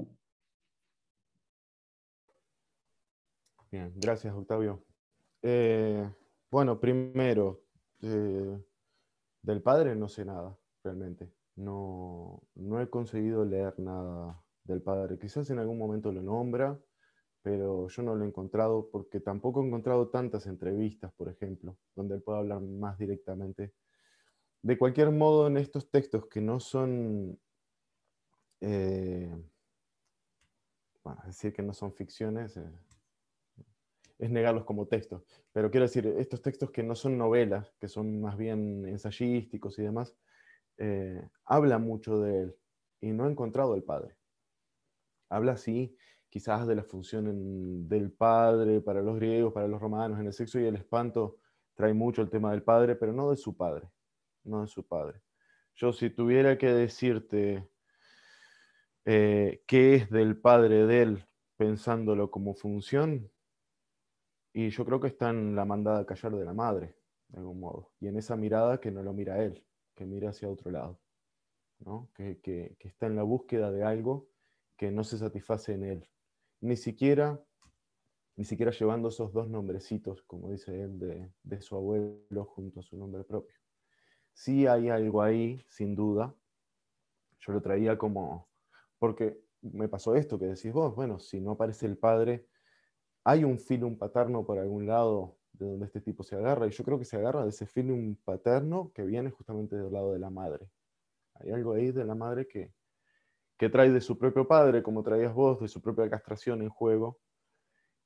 Bien, gracias, Octavio. Eh, bueno, primero, eh, del padre no sé nada, realmente. No, no he conseguido leer nada del padre. Quizás en algún momento lo nombra, pero yo no lo he encontrado porque tampoco he encontrado tantas entrevistas, por ejemplo, donde él pueda hablar más directamente. De cualquier modo, en estos textos que no son, eh, bueno, decir que no son ficciones, eh, es negarlos como textos, pero quiero decir, estos textos que no son novelas, que son más bien ensayísticos y demás, eh, habla mucho de él y no he encontrado el padre. Habla sí, quizás de la función en, del padre para los griegos, para los romanos, en el sexo y el espanto trae mucho el tema del padre, pero no de su padre, no de su padre. Yo si tuviera que decirte eh, qué es del padre de él, pensándolo como función, y yo creo que está en la mandada a callar de la madre, de algún modo. Y en esa mirada que no lo mira a él, que mira hacia otro lado, ¿no? Que, que, que está en la búsqueda de algo que no se satisface en él. Ni siquiera, ni siquiera llevando esos dos nombrecitos, como dice él, de, de su abuelo junto a su nombre propio. Sí hay algo ahí, sin duda. Yo lo traía como... Porque me pasó esto que decís vos, bueno, si no aparece el padre, hay un filum paterno por algún lado de donde este tipo se agarra, y yo creo que se agarra de ese filum paterno que viene justamente del lado de la madre. Hay algo ahí de la madre que, que trae de su propio padre, como traías vos, de su propia castración en juego,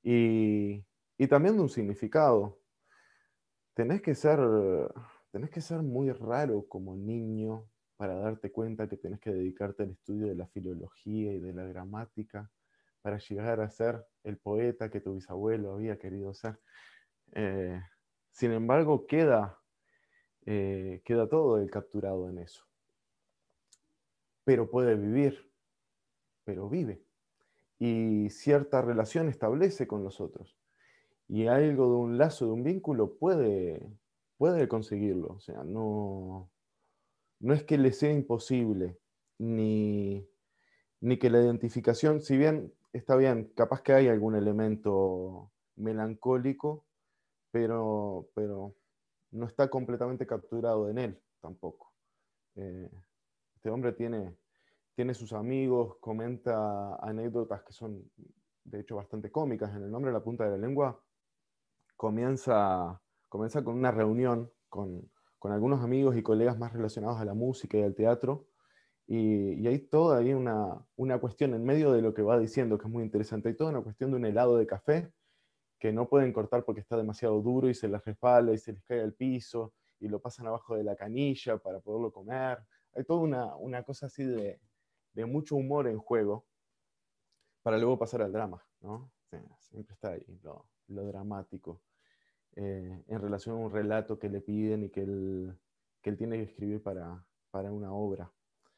y, y también de un significado. Tenés que ser, tenés que ser muy raro como niño para darte cuenta que tenés que dedicarte al estudio de la filología y de la gramática para llegar a ser el poeta que tu bisabuelo había querido ser. Eh, sin embargo, queda, eh, queda todo el capturado en eso. Pero puede vivir, pero vive. Y cierta relación establece con los otros. Y algo de un lazo, de un vínculo, puede, puede conseguirlo. O sea, no, no es que le sea imposible, ni, ni que la identificación, si bien está bien, capaz que hay algún elemento melancólico, pero, pero no está completamente capturado en él tampoco. Eh, este hombre tiene, tiene sus amigos, comenta anécdotas que son de hecho bastante cómicas. En El nombre de la punta de la lengua comienza, comienza con una reunión con, con algunos amigos y colegas más relacionados a la música y al teatro, y, y hay toda ahí una, una cuestión en medio de lo que va diciendo que es muy interesante. Hay toda una cuestión de un helado de café que no pueden cortar porque está demasiado duro y se les resbala y se les cae al piso y lo pasan abajo de la canilla para poderlo comer. Hay toda una, una cosa así de, de mucho humor en juego para luego pasar al drama, ¿no? Sí, siempre está ahí lo, lo dramático eh, en relación a un relato que le piden y que él, que él tiene que escribir para, para una obra.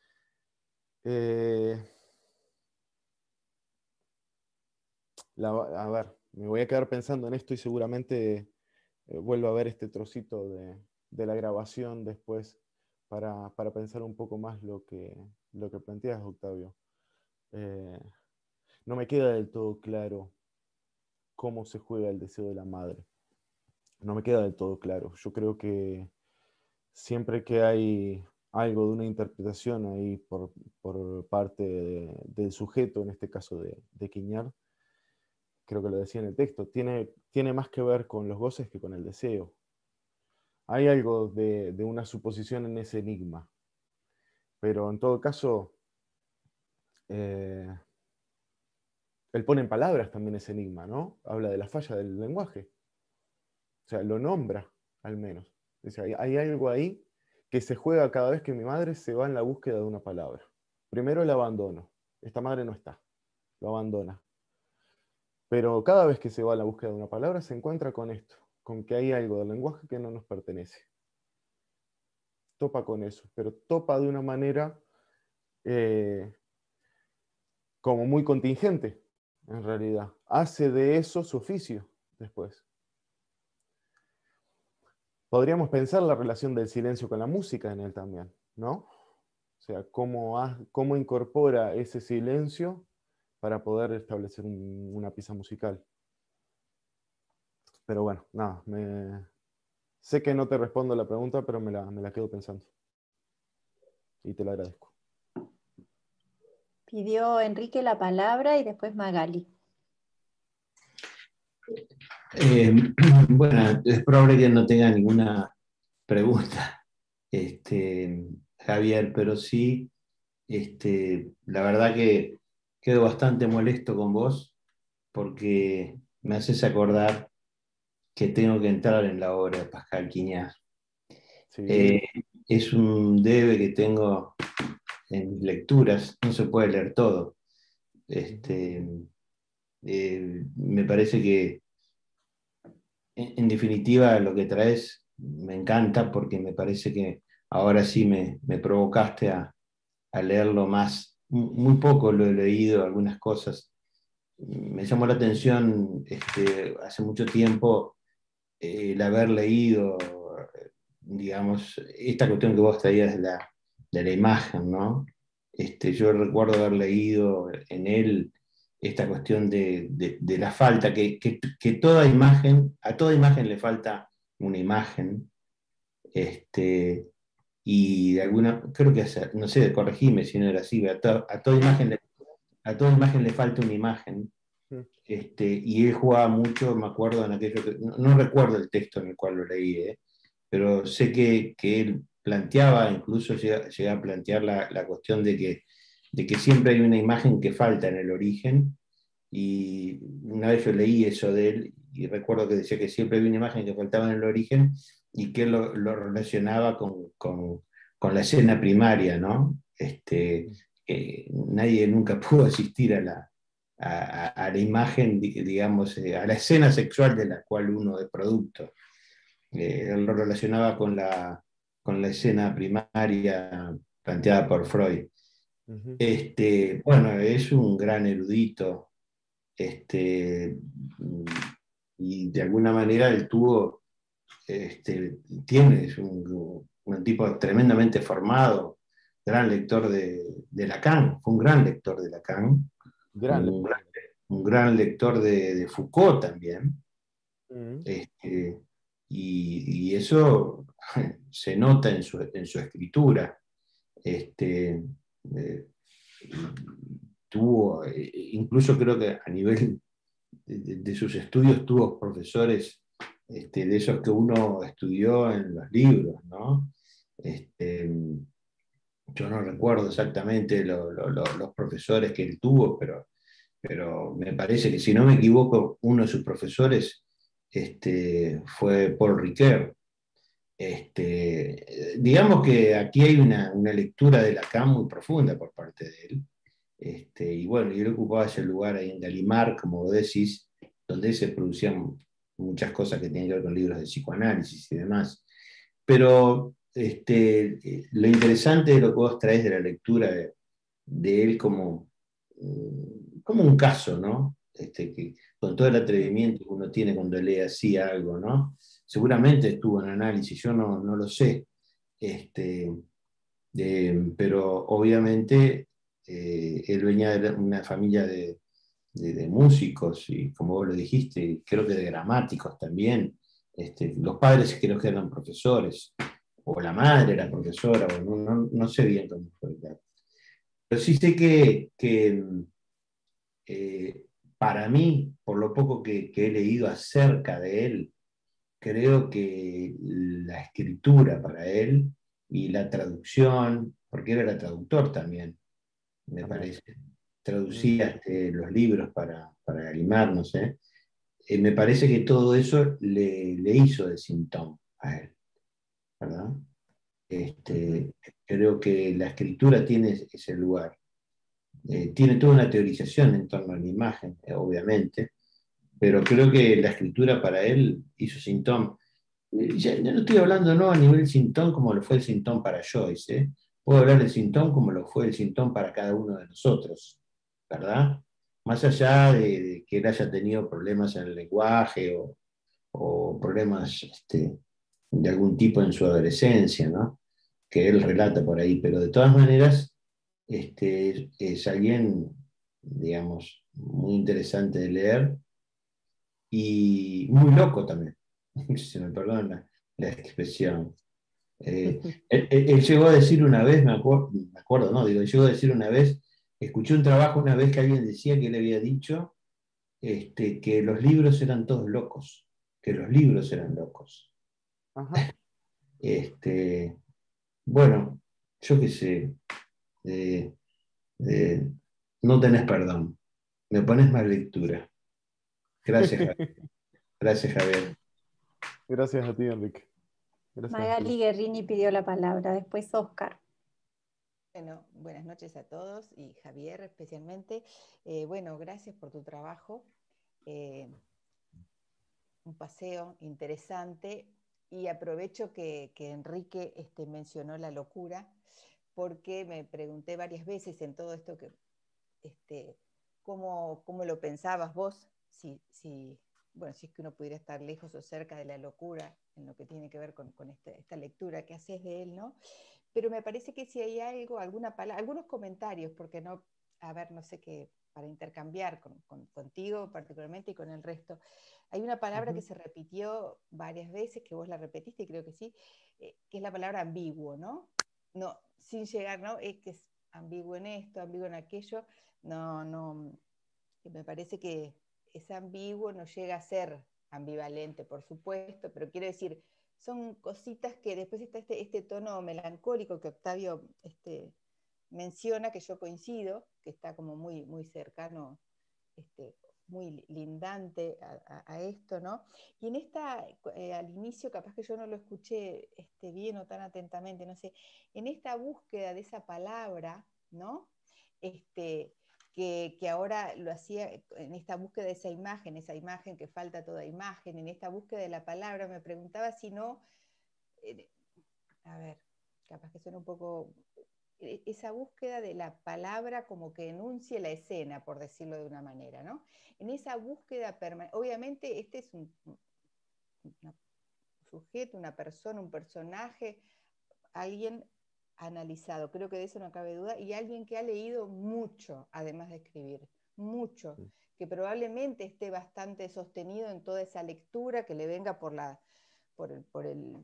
Eh, la, a ver, me voy a quedar pensando en esto y seguramente eh, vuelvo a ver este trocito de, de la grabación después para, para pensar un poco más lo que, lo que planteas, Octavio. Eh, no me queda del todo claro cómo se juega el deseo de la madre. No me queda del todo claro. Yo creo que siempre que hay algo de una interpretación ahí por, por parte de, del sujeto, en este caso de, de Quiñar, creo que lo decía en el texto, tiene, tiene más que ver con los goces que con el deseo. Hay algo de, de una suposición en ese enigma, pero en todo caso, eh, él pone en palabras también ese enigma, ¿no? Habla de la falla del lenguaje. O sea, lo nombra, al menos. Dice, hay, hay algo ahí que se juega cada vez que mi madre se va en la búsqueda de una palabra. Primero el abandono. Esta madre no está. Lo abandona. Pero cada vez que se va a la búsqueda de una palabra se encuentra con esto, con que hay algo del lenguaje que no nos pertenece. Topa con eso, pero topa de una manera eh, como muy contingente, en realidad. Hace de eso su oficio después. Podríamos pensar la relación del silencio con la música en él también, ¿no? O sea, cómo, ha, cómo incorpora ese silencio para poder establecer un, una pieza musical. Pero bueno, nada, me... sé que no te respondo la pregunta, pero me la, me la quedo pensando. Y te la agradezco. Pidió Enrique la palabra y después Magali. Eh, bueno, es probable que no tenga ninguna pregunta, este, Javier, pero sí, este, la verdad que quedo bastante molesto con vos porque me haces acordar que tengo que entrar en la obra de Pascal Quiñar. Sí. Eh, es un debe que tengo en mis lecturas, no se puede leer todo. Este, eh, me parece que en, en definitiva lo que traes me encanta porque me parece que ahora sí me, me provocaste a, a leerlo más. Muy poco lo he leído, algunas cosas. Me llamó la atención este, hace mucho tiempo eh, el haber leído, digamos, esta cuestión que vos traías de la, de la imagen, ¿no? Este, yo recuerdo haber leído en él esta cuestión de, de, de la falta, que, que, que, toda imagen, a toda imagen le falta una imagen, este, y de alguna, creo que, no sé, corregime si no era así, a, to, a, toda, imagen le, a toda imagen le falta una imagen, este, y él jugaba mucho, me acuerdo en aquello, que, no, no recuerdo el texto en el cual lo leí, ¿eh? Pero sé que, que él planteaba, incluso llega, llega a plantear la, la cuestión de que, de que siempre hay una imagen que falta en el origen, Y una vez yo leí eso de él y recuerdo que decía que siempre había una imagen que faltaba en el origen y que él lo, lo relacionaba con, con, con la escena primaria, ¿no? Este, eh, nadie nunca pudo asistir a la, a, a la imagen, digamos, eh, a la escena sexual de la cual uno es producto. Eh, él lo relacionaba con la, con la escena primaria planteada por Freud. Ujú. Este, bueno, es un gran erudito, este, y de alguna manera él tuvo, este, tiene, es un, un tipo tremendamente formado, gran lector de, de Lacan, fue un gran lector de Lacan, Gran un, lectura. un gran lector de, de Foucault también, Mm. este, y, y eso se nota en su, en su escritura. Este, eh, tuvo, eh, incluso creo que a nivel de, de sus estudios tuvo profesores este, de esos que uno estudió en los libros, ¿no? Este, yo no recuerdo exactamente lo, lo, lo, los profesores que él tuvo, pero, pero me parece que, si no me equivoco, uno de sus profesores este, fue Paul Ricoeur. Este, digamos que aquí hay una, una lectura de Lacan muy profunda por parte de él. Este, y bueno, yo ocupaba ese lugar ahí en Gallimard, como vos decís, donde se producían muchas cosas que tienen que ver con libros de psicoanálisis y demás. Pero este, eh, lo interesante de lo que vos traes de la lectura de, de él como, mm, como un caso, ¿no? Este, que, con todo el atrevimiento que uno tiene cuando lee así algo, ¿no? Seguramente estuvo en análisis, yo no, no lo sé. Este, eh, pero obviamente eh, él venía de una familia de, de, de músicos y, como vos lo dijiste, creo que de gramáticos también. Este, los padres creo que eran profesores, o la madre era profesora, o no, no, no sé bien cómo fue. Pero sí sé que, que eh, para mí, por lo poco que, que he leído acerca de él, creo que la escritura para él y la traducción, porque él era traductor también, me También. parece, Mm. traducía este, los libros para, para Gallimard, no sé. Eh, me parece que todo eso le, le hizo de Sintón a él, ¿verdad? Ujú. Este, creo que la escritura tiene ese lugar. Eh, tiene toda una teorización en torno a la imagen, eh, obviamente, pero creo que la escritura para él hizo Sintón. Eh, Ya, ya no estoy hablando no a nivel Sintón como lo fue el Sintón para Joyce, ¿eh? Puedo hablar del Sintón como lo fue el Sintón para cada uno de nosotros, ¿verdad? Más allá de, de que él haya tenido problemas en el lenguaje o, o problemas este, de algún tipo en su adolescencia, ¿no? Que él relata por ahí, pero de todas maneras este, es, es alguien, digamos, muy interesante de leer y muy loco también, si se me perdona la, la expresión. Eh, él, él- él llegó a decir una vez, me, acuer- me acuerdo, no, digo, llegó a decir una vez, escuché un trabajo una vez que alguien decía que él había dicho este, que los libros eran todos locos, que los libros eran locos. Ajá. Este, bueno, yo qué sé, eh, eh, no tenés perdón, me pones más lectura. Gracias, Javier. Gracias, Javier. Gracias a ti, Enrique. Gracias a ti. Magali Guerrini pidió la palabra, después Oscar. Bueno, buenas noches a todos y Javier especialmente. Eh, bueno, gracias por tu trabajo. Eh, un paseo interesante y aprovecho que, que Enrique este, mencionó la locura porque me pregunté varias veces en todo esto que, este, cómo, cómo lo pensabas vos, si, si, bueno, si es que uno pudiera estar lejos o cerca de la locura en lo que tiene que ver con, con este, esta lectura que haces de él, ¿no? Pero me parece que si hay algo, alguna palabra, algunos comentarios, porque no, a ver, no sé qué, para intercambiar con, con, contigo particularmente y con el resto. Hay una palabra que Ujú. se repitió varias veces, que vos la repetiste, creo que sí, eh, que es la palabra ambiguo, ¿no? No, sin llegar, ¿no? Es que es ambiguo en esto, ambiguo en aquello. No, no, me parece que es ambiguo, no llega a ser ambivalente, por supuesto, pero quiero decir, son cositas que después está este, este tono melancólico que Octavio este, menciona, que yo coincido, que está como muy, muy cercano este, muy lindante a, a, a esto, ¿no? Y en esta, eh, al inicio, capaz que yo no lo escuché este, bien o tan atentamente, no sé, en esta búsqueda de esa palabra, ¿no? Este, que, que ahora lo hacía en esta búsqueda de esa imagen, esa imagen que falta toda imagen, en esta búsqueda de la palabra, me preguntaba si no, eh, a ver, capaz que suena un poco, esa búsqueda de la palabra como que enuncie la escena, por decirlo de una manera, ¿no? En esa búsqueda permanente, obviamente este es un, un sujeto, una persona, un personaje, alguien analizado, creo que de eso no cabe duda, y alguien que ha leído mucho, además de escribir, mucho, que probablemente esté bastante sostenido en toda esa lectura, que le venga por la, por el, por el,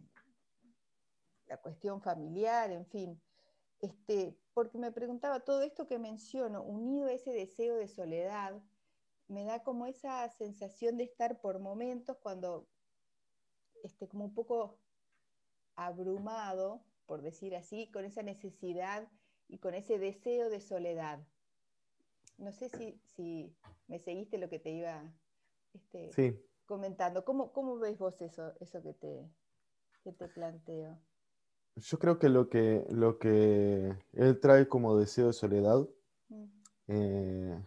la cuestión familiar, en fin. Este, porque me preguntaba, todo esto que menciono, unido a ese deseo de soledad, me da como esa sensación de estar por momentos cuando, este, como un poco abrumado, por decir así, con esa necesidad y con ese deseo de soledad. No sé si, si me seguiste lo que te iba este, Sí. comentando. ¿Cómo, cómo ves vos eso, eso que, te, que te planteo? Yo creo que lo que, lo que él trae como deseo de soledad Mm. eh,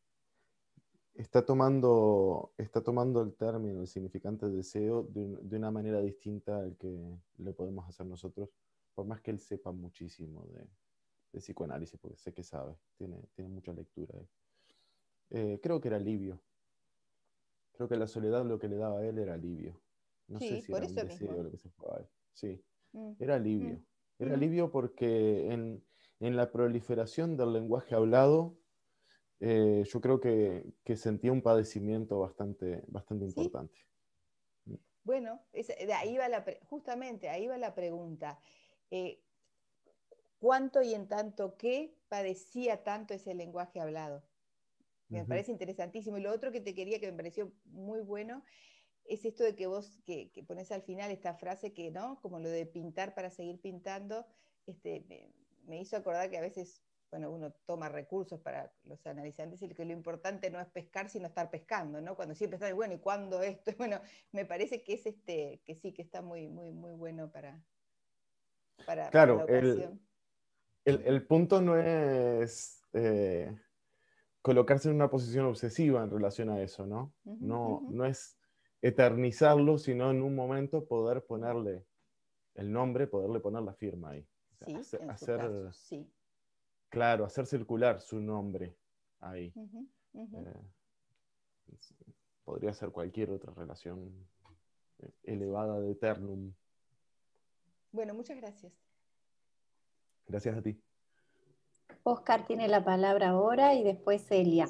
está tomando, está tomando el término, el significante de deseo, de, un- de una manera distinta al que le podemos hacer nosotros, por más que él sepa muchísimo de, de psicoanálisis, porque sé que sabe, tiene, tiene mucha lectura ahí. Eh, creo que era alivio. Creo que la soledad lo que le daba a él era alivio. No sé Sí, si por era un eso deseo mismo. lo que se fue a él. Sí, Mm, era mm, alivio. Era mm. alivio porque en, en la proliferación del lenguaje hablado, eh, yo creo que, que sentía un padecimiento bastante, bastante ¿Sí? importante. Bueno, es, de ahí va la, justamente ahí va la pregunta. Eh, ¿Cuánto y en tanto qué padecía tanto ese lenguaje hablado? Me Ujú. parece interesantísimo. Y lo otro que te quería, que me pareció muy bueno, es esto de que vos, que, que pones al final esta frase que, ¿no? Como lo de pintar para seguir pintando, este, me, me hizo acordar que a veces, bueno, uno toma recursos para los analizantes y que lo importante no es pescar, sino estar pescando, ¿no? Cuando siempre está, bueno, ¿y cuándo esto? Bueno, me parece que es este, que sí, que está muy, muy, muy bueno para, para, para la Claro, el, ocasión. el, el punto no es eh, colocarse en una posición obsesiva en relación a eso, ¿no? Ujú, No, ujú. no es eternizarlo, sino en un momento poder ponerle el nombre, poderle poner la firma ahí. O sea, Sí, hacer, en su caso, hacer, sí. claro, hacer circular su nombre ahí. Ujú, ujú. Eh, podría ser cualquier otra relación elevada de eternum. Bueno, muchas gracias. Gracias a ti. Oscar tiene la palabra ahora y después Celia.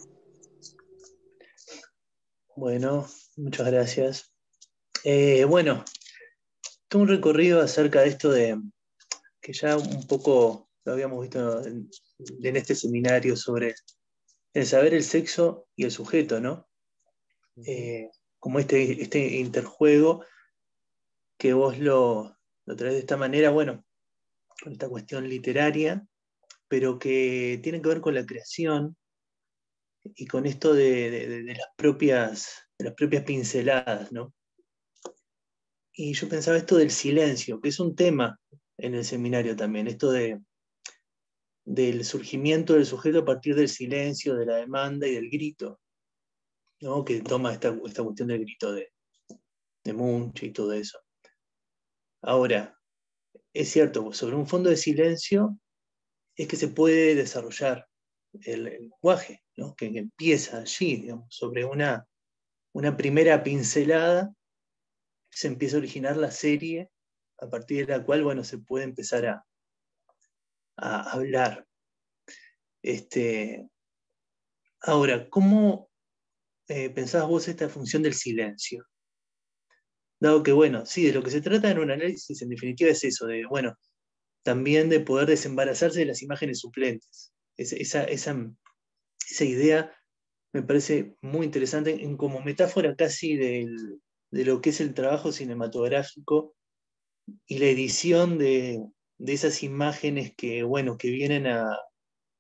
Bueno, muchas gracias. Eh, bueno, tengo un recorrido acerca de esto de que ya un poco lo habíamos visto en, en este seminario sobre el saber el sexo y el sujeto, ¿no? Uh-huh. Eh, como este, este interjuego que vos lo, lo traes de esta manera, bueno, con esta cuestión literaria, pero que tiene que ver con la creación y con esto de, de, de las, propias, de las propias pinceladas, ¿no? Y yo pensaba esto del silencio, que es un tema en el seminario también, esto de, del surgimiento del sujeto a partir del silencio, de la demanda y del grito, ¿no? Que toma esta, esta cuestión del grito de, de Munch y todo eso. Ahora, es cierto, sobre un fondo de silencio es que se puede desarrollar el, el lenguaje, ¿no? Que, que empieza allí, digamos, sobre una, una primera pincelada, se empieza a originar la serie a partir de la cual, bueno, se puede empezar a, a hablar. Este, ahora, ¿cómo eh, pensabas vos esta función del silencio? Dado que, bueno, sí, de lo que se trata en un análisis, en definitiva, es eso, de, bueno, también de poder desembarazarse de las imágenes suplentes. Es, esa, esa, esa idea me parece muy interesante en, como metáfora casi del, de lo que es el trabajo cinematográfico y la edición de, de esas imágenes que, bueno, que vienen a,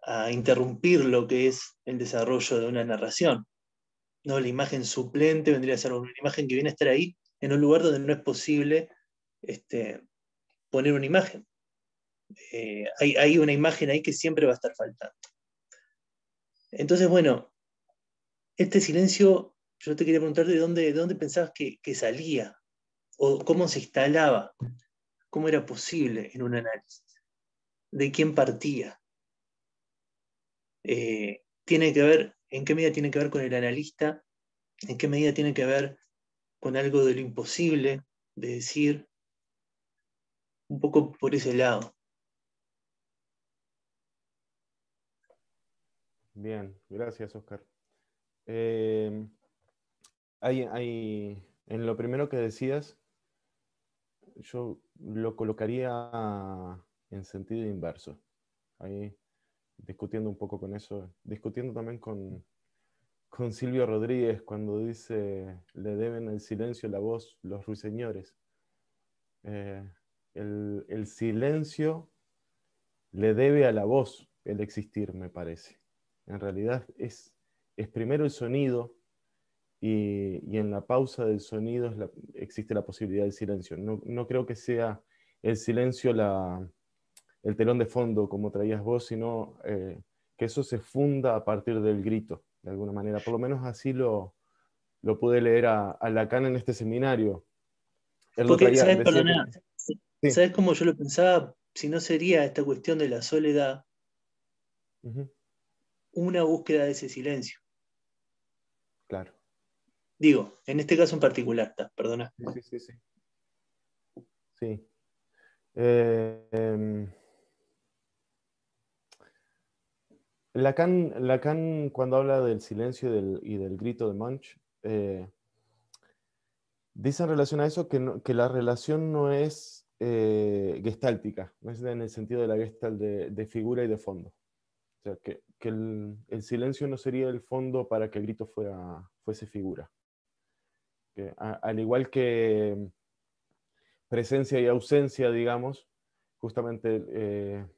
a interrumpir lo que es el desarrollo de una narración. ¿No? La imagen suplente vendría a ser una imagen que viene a estar ahí en un lugar donde no es posible este, poner una imagen. Eh, hay, hay una imagen ahí que siempre va a estar faltando. Entonces, bueno, este silencio, yo te quería preguntar de dónde, de dónde pensabas que, que salía, o cómo se instalaba, cómo era posible en un análisis, de quién partía. Eh, tiene que ver, en qué medida tiene que ver con el analista, en qué medida tiene que ver con algo de lo imposible, de decir, un poco por ese lado. Bien, gracias, Oscar. Eh, hay, hay, en lo primero que decías, yo lo colocaría en sentido inverso. Ahí discutiendo un poco con eso, discutiendo también con, con Silvio Rodríguez cuando dice, le deben el silencio la voz los ruiseñores. Eh, el, el silencio le debe a la voz el existir, me parece. En realidad es, es primero el sonido y, y en la pausa del sonido es la, existe la posibilidad del silencio. No, no creo que sea el silencio la, el telón de fondo, como traías vos, sino eh, que eso se funda a partir del grito, de alguna manera. Por lo menos así lo, lo pude leer a, a Lacan en este seminario. Él lo Porque, traía, ¿sabes? decía Perdona, que... Sí. ¿sabes cómo yo lo pensaba? Si no sería esta cuestión de la soledad Uh-huh. una búsqueda de ese silencio. Claro. Digo, en este caso en particular, ta, perdona. Sí, sí, sí. Sí. Sí. Eh, eh, Lacan, Lacan, cuando habla del silencio y del, y del grito de Munch, eh, dice en relación a eso que, no, que la relación no es eh, gestáltica, no es en el sentido de la gestalt de, de figura y de fondo. O sea, que, que el, el silencio no sería el fondo para que el grito fuera, fuese figura. Que, a, al igual que presencia y ausencia, digamos, justamente eh,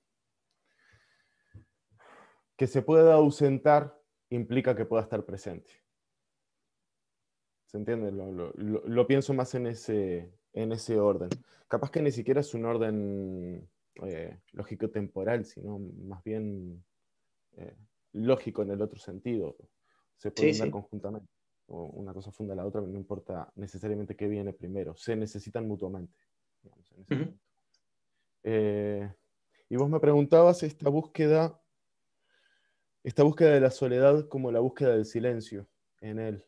que se pueda ausentar implica que pueda estar presente. ¿Se entiende? Lo, lo, lo, lo pienso más en ese, en ese orden. Capaz que ni siquiera es un orden eh, lógico-temporal, sino más bien eh, lógico en el otro sentido. Se Sí, pueden dar sí. conjuntamente. O una cosa funda a la otra, no importa necesariamente qué viene primero. Se necesitan mutuamente, digamos, en ese Uh-huh. momento. Eh, y vos me preguntabas esta búsqueda, esta búsqueda de la soledad como la búsqueda del silencio en él.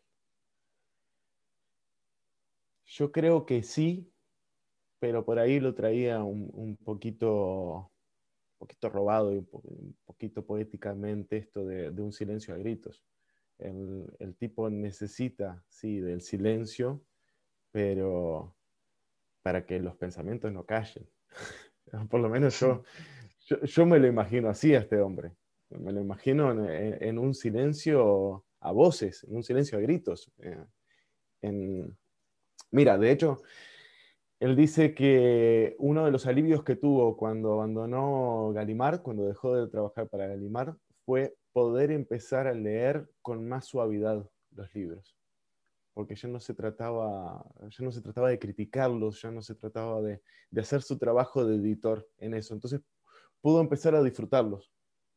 Yo creo que sí, pero por ahí lo traía un, un poquito, un poquito robado y un, po un poquito poéticamente esto de, de un silencio a gritos. El, el tipo necesita, sí, del silencio, pero para que los pensamientos no callen. Por lo menos yo, yo, yo me lo imagino así a este hombre. Me lo imagino en, en, en un silencio a voces, en un silencio a gritos. Eh, en... Mira, de hecho, él dice que uno de los alivios que tuvo cuando abandonó Gallimard, cuando dejó de trabajar para Gallimard, fue poder empezar a leer con más suavidad los libros. Porque ya no se trataba, ya no se trataba de criticarlos, ya no se trataba de, de hacer su trabajo de editor en eso. Entonces pudo empezar a disfrutarlos.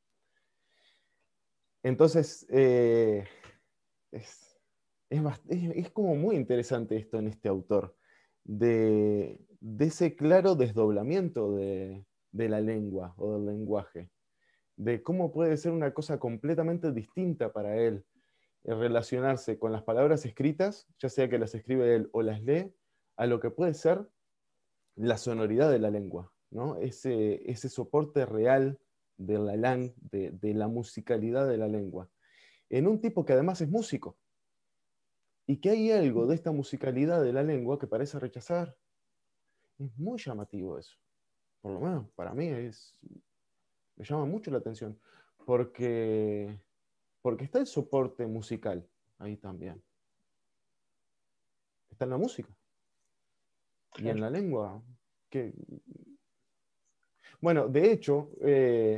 Entonces, eh, es, es, es, es como muy interesante esto en este autor. De, de ese claro desdoblamiento de, de la lengua o del lenguaje, de cómo puede ser una cosa completamente distinta para él el relacionarse con las palabras escritas, ya sea que las escribe él o las lee, a lo que puede ser la sonoridad de la lengua, ¿no? Ese, ese soporte real de la, lang, de, de la musicalidad de la lengua, en un tipo que además es músico. Y que hay algo de esta musicalidad de la lengua que parece rechazar. Es muy llamativo eso. Por lo menos para mí es, me llama mucho la atención. Porque, porque está el soporte musical ahí también. Está en la música. Claro. Y en la lengua. Que... Bueno, de hecho, eh,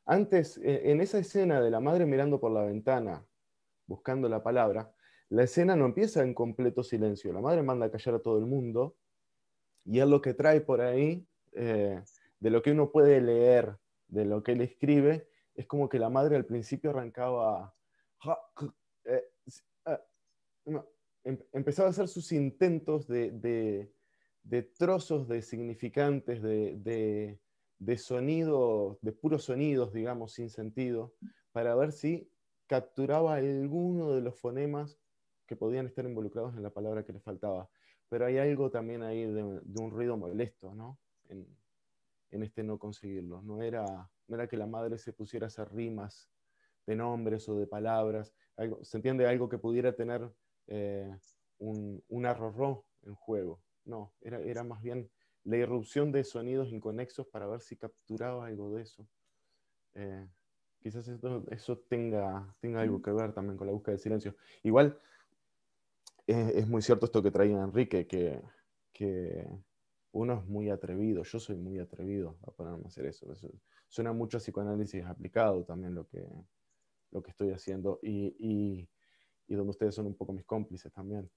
antes, en esa escena de la madre mirando por la ventana, buscando la palabra, la escena no empieza en completo silencio. La madre manda a callar a todo el mundo, y él lo que trae por ahí, eh, de lo que uno puede leer, de lo que él escribe, es como que la madre al principio arrancaba, eh, eh, no, em, empezaba a hacer sus intentos de, de, de trozos de significantes, de, de, de sonidos, de puros sonidos, digamos, sin sentido, para ver si capturaba alguno de los fonemas que podían estar involucrados en la palabra que le faltaba. Pero hay algo también ahí de, de un ruido molesto, ¿no? En, en este no conseguirlo. No era, no era que la madre se pusiera a hacer rimas de nombres o de palabras. Algo, ¿se entiende? Algo que pudiera tener eh, un, un arrorró en juego. No, era, era más bien la irrupción de sonidos inconexos para ver si capturaba algo de eso. Eh, quizás esto, eso tenga, tenga algo que ver también con la búsqueda del silencio. Igual, es, es muy cierto esto que traía Enrique, que, que uno es muy atrevido, yo soy muy atrevido a ponerme a hacer eso. eso suena mucho a psicoanálisis aplicado también lo que, lo que estoy haciendo, y, y, y donde ustedes son un poco mis cómplices también.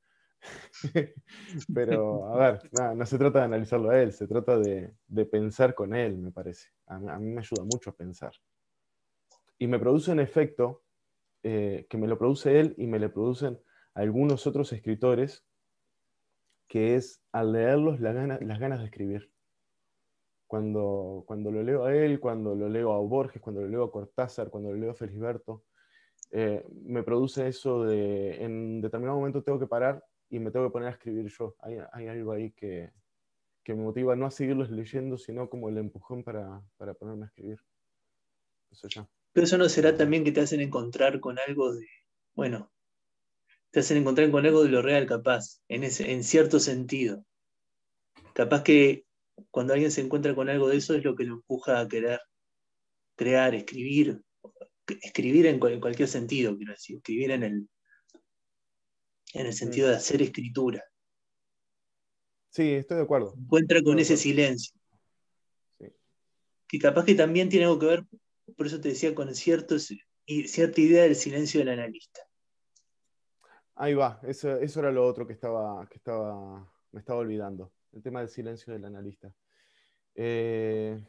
Pero, a ver, no, no se trata de analizarlo a él, se trata de, de pensar con él, me parece. A mí, a mí me ayuda mucho a pensar. Y me produce un efecto eh, que me lo produce él y me lo producen algunos otros escritores, que es al leerlos la gana, las ganas de escribir. Cuando, cuando lo leo a él, cuando lo leo a Borges, cuando lo leo a Cortázar, cuando lo leo a Felisberto, eh, me produce eso de en determinado momento tengo que parar y me tengo que poner a escribir yo. Hay, hay algo ahí que, que me motiva no a seguirlos leyendo, sino como el empujón para, para ponerme a escribir. Eso ya. Pero eso no será también que te hacen encontrar con algo de, bueno, te hacen encontrar con algo de lo real, capaz, en, ese, en cierto sentido. Capaz que cuando alguien se encuentra con algo de eso es lo que lo empuja a querer crear, escribir, escribir en, en cualquier sentido, quiero decir, escribir en el, en el sentido de hacer escritura. Sí, estoy de acuerdo. Se encuentra estoy con de ese acuerdo. silencio. Sí. Que capaz que también tiene algo que ver, por eso te decía, con ciertos, y cierta idea del silencio del analista. Ahí va, eso, eso era lo otro que estaba, que estaba, me estaba olvidando, el tema del silencio del analista. Eh,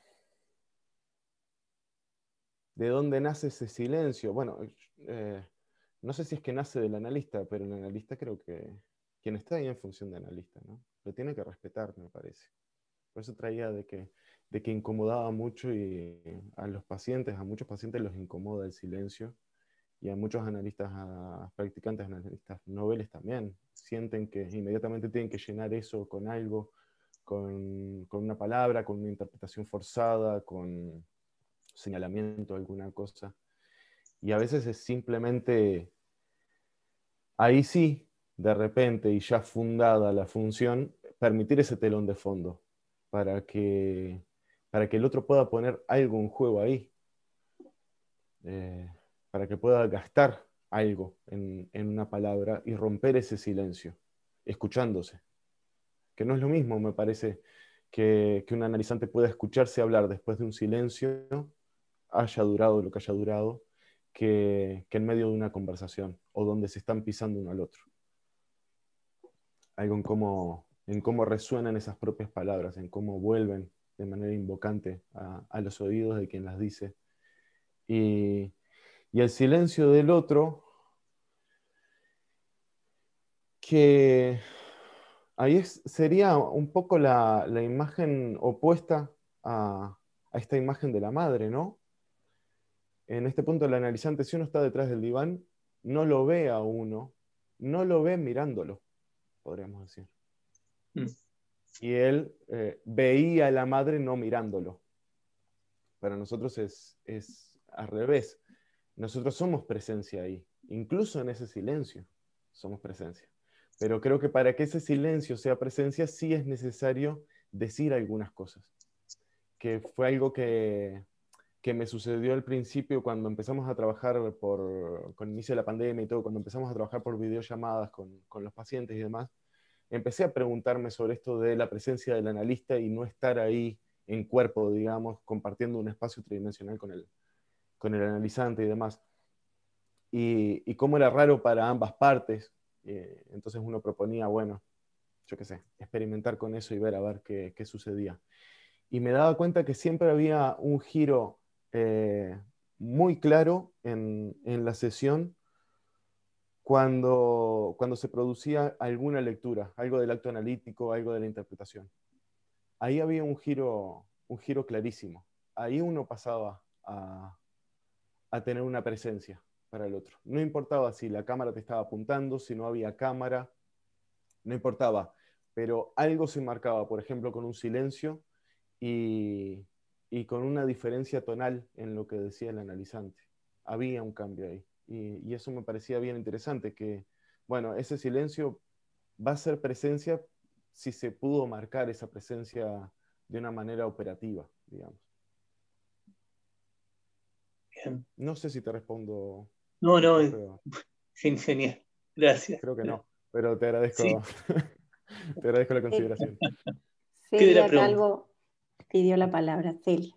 ¿De dónde nace ese silencio? Bueno, eh, no sé si es que nace del analista, pero el analista creo que quien está ahí en función de analista, ¿no? Lo tiene que respetar, me parece. Por eso traía de que, de que incomodaba mucho y a los pacientes, a muchos pacientes los incomoda el silencio, y a muchos analistas, a practicantes analistas noveles también, sienten que inmediatamente tienen que llenar eso con algo, con, con una palabra, con una interpretación forzada, con señalamiento, alguna cosa. Y a veces es simplemente, ahí sí, de repente, y ya fundada la función, permitir ese telón de fondo, para que, para que el otro pueda poner algo en juego ahí, eh, para que pueda gastar algo en, en una palabra y romper ese silencio, escuchándose. Que no es lo mismo, me parece, que, que un analizante pueda escucharse hablar después de un silencio, haya durado lo que haya durado, que, que en medio de una conversación, o donde se están pisando uno al otro. Algo en cómo, en cómo resuenan esas propias palabras, en cómo vuelven de manera invocante a, a los oídos de quien las dice. Y, y el silencio del otro, que ahí es, sería un poco la, la imagen opuesta a, a esta imagen de la madre, ¿no? En este punto el analizante, si uno está detrás del diván, no lo ve a uno, no lo ve mirándolo, podríamos decir. Mm. Y él eh, veía a la madre no mirándolo. Para nosotros es, es al revés. Nosotros somos presencia ahí, incluso en ese silencio somos presencia. Pero creo que para que ese silencio sea presencia, sí es necesario decir algunas cosas. Que fue algo que, que me sucedió al principio cuando empezamos a trabajar por, con el inicio de la pandemia y todo, cuando empezamos a trabajar por videollamadas con, con los pacientes y demás, empecé a preguntarme sobre esto de la presencia del analista y no estar ahí en cuerpo, digamos, compartiendo un espacio tridimensional con él. con el analizante y demás. Y, y cómo era raro para ambas partes. Eh, entonces uno proponía, bueno, yo qué sé, experimentar con eso y ver a ver qué, qué sucedía. Y me daba cuenta que siempre había un giro eh, muy claro en, en la sesión cuando, cuando se producía alguna lectura, algo del acto analítico, algo de la interpretación. Ahí había un giro, un giro clarísimo. Ahí uno pasaba a, a tener una presencia para el otro. No importaba si la cámara te estaba apuntando, si no había cámara, no importaba, pero algo se marcaba, por ejemplo, con un silencio y, y con una diferencia tonal en lo que decía el analizante. Había un cambio ahí. Y, y eso me parecía bien interesante, que, bueno, ese silencio va a ser presencia si se pudo marcar esa presencia de una manera operativa, digamos. Bien. No sé si te respondo. No, no, Pero genial. Gracias. creo que no, pero te agradezco, Sí. te agradezco la consideración. Celia Calvo pidió la palabra. Celia.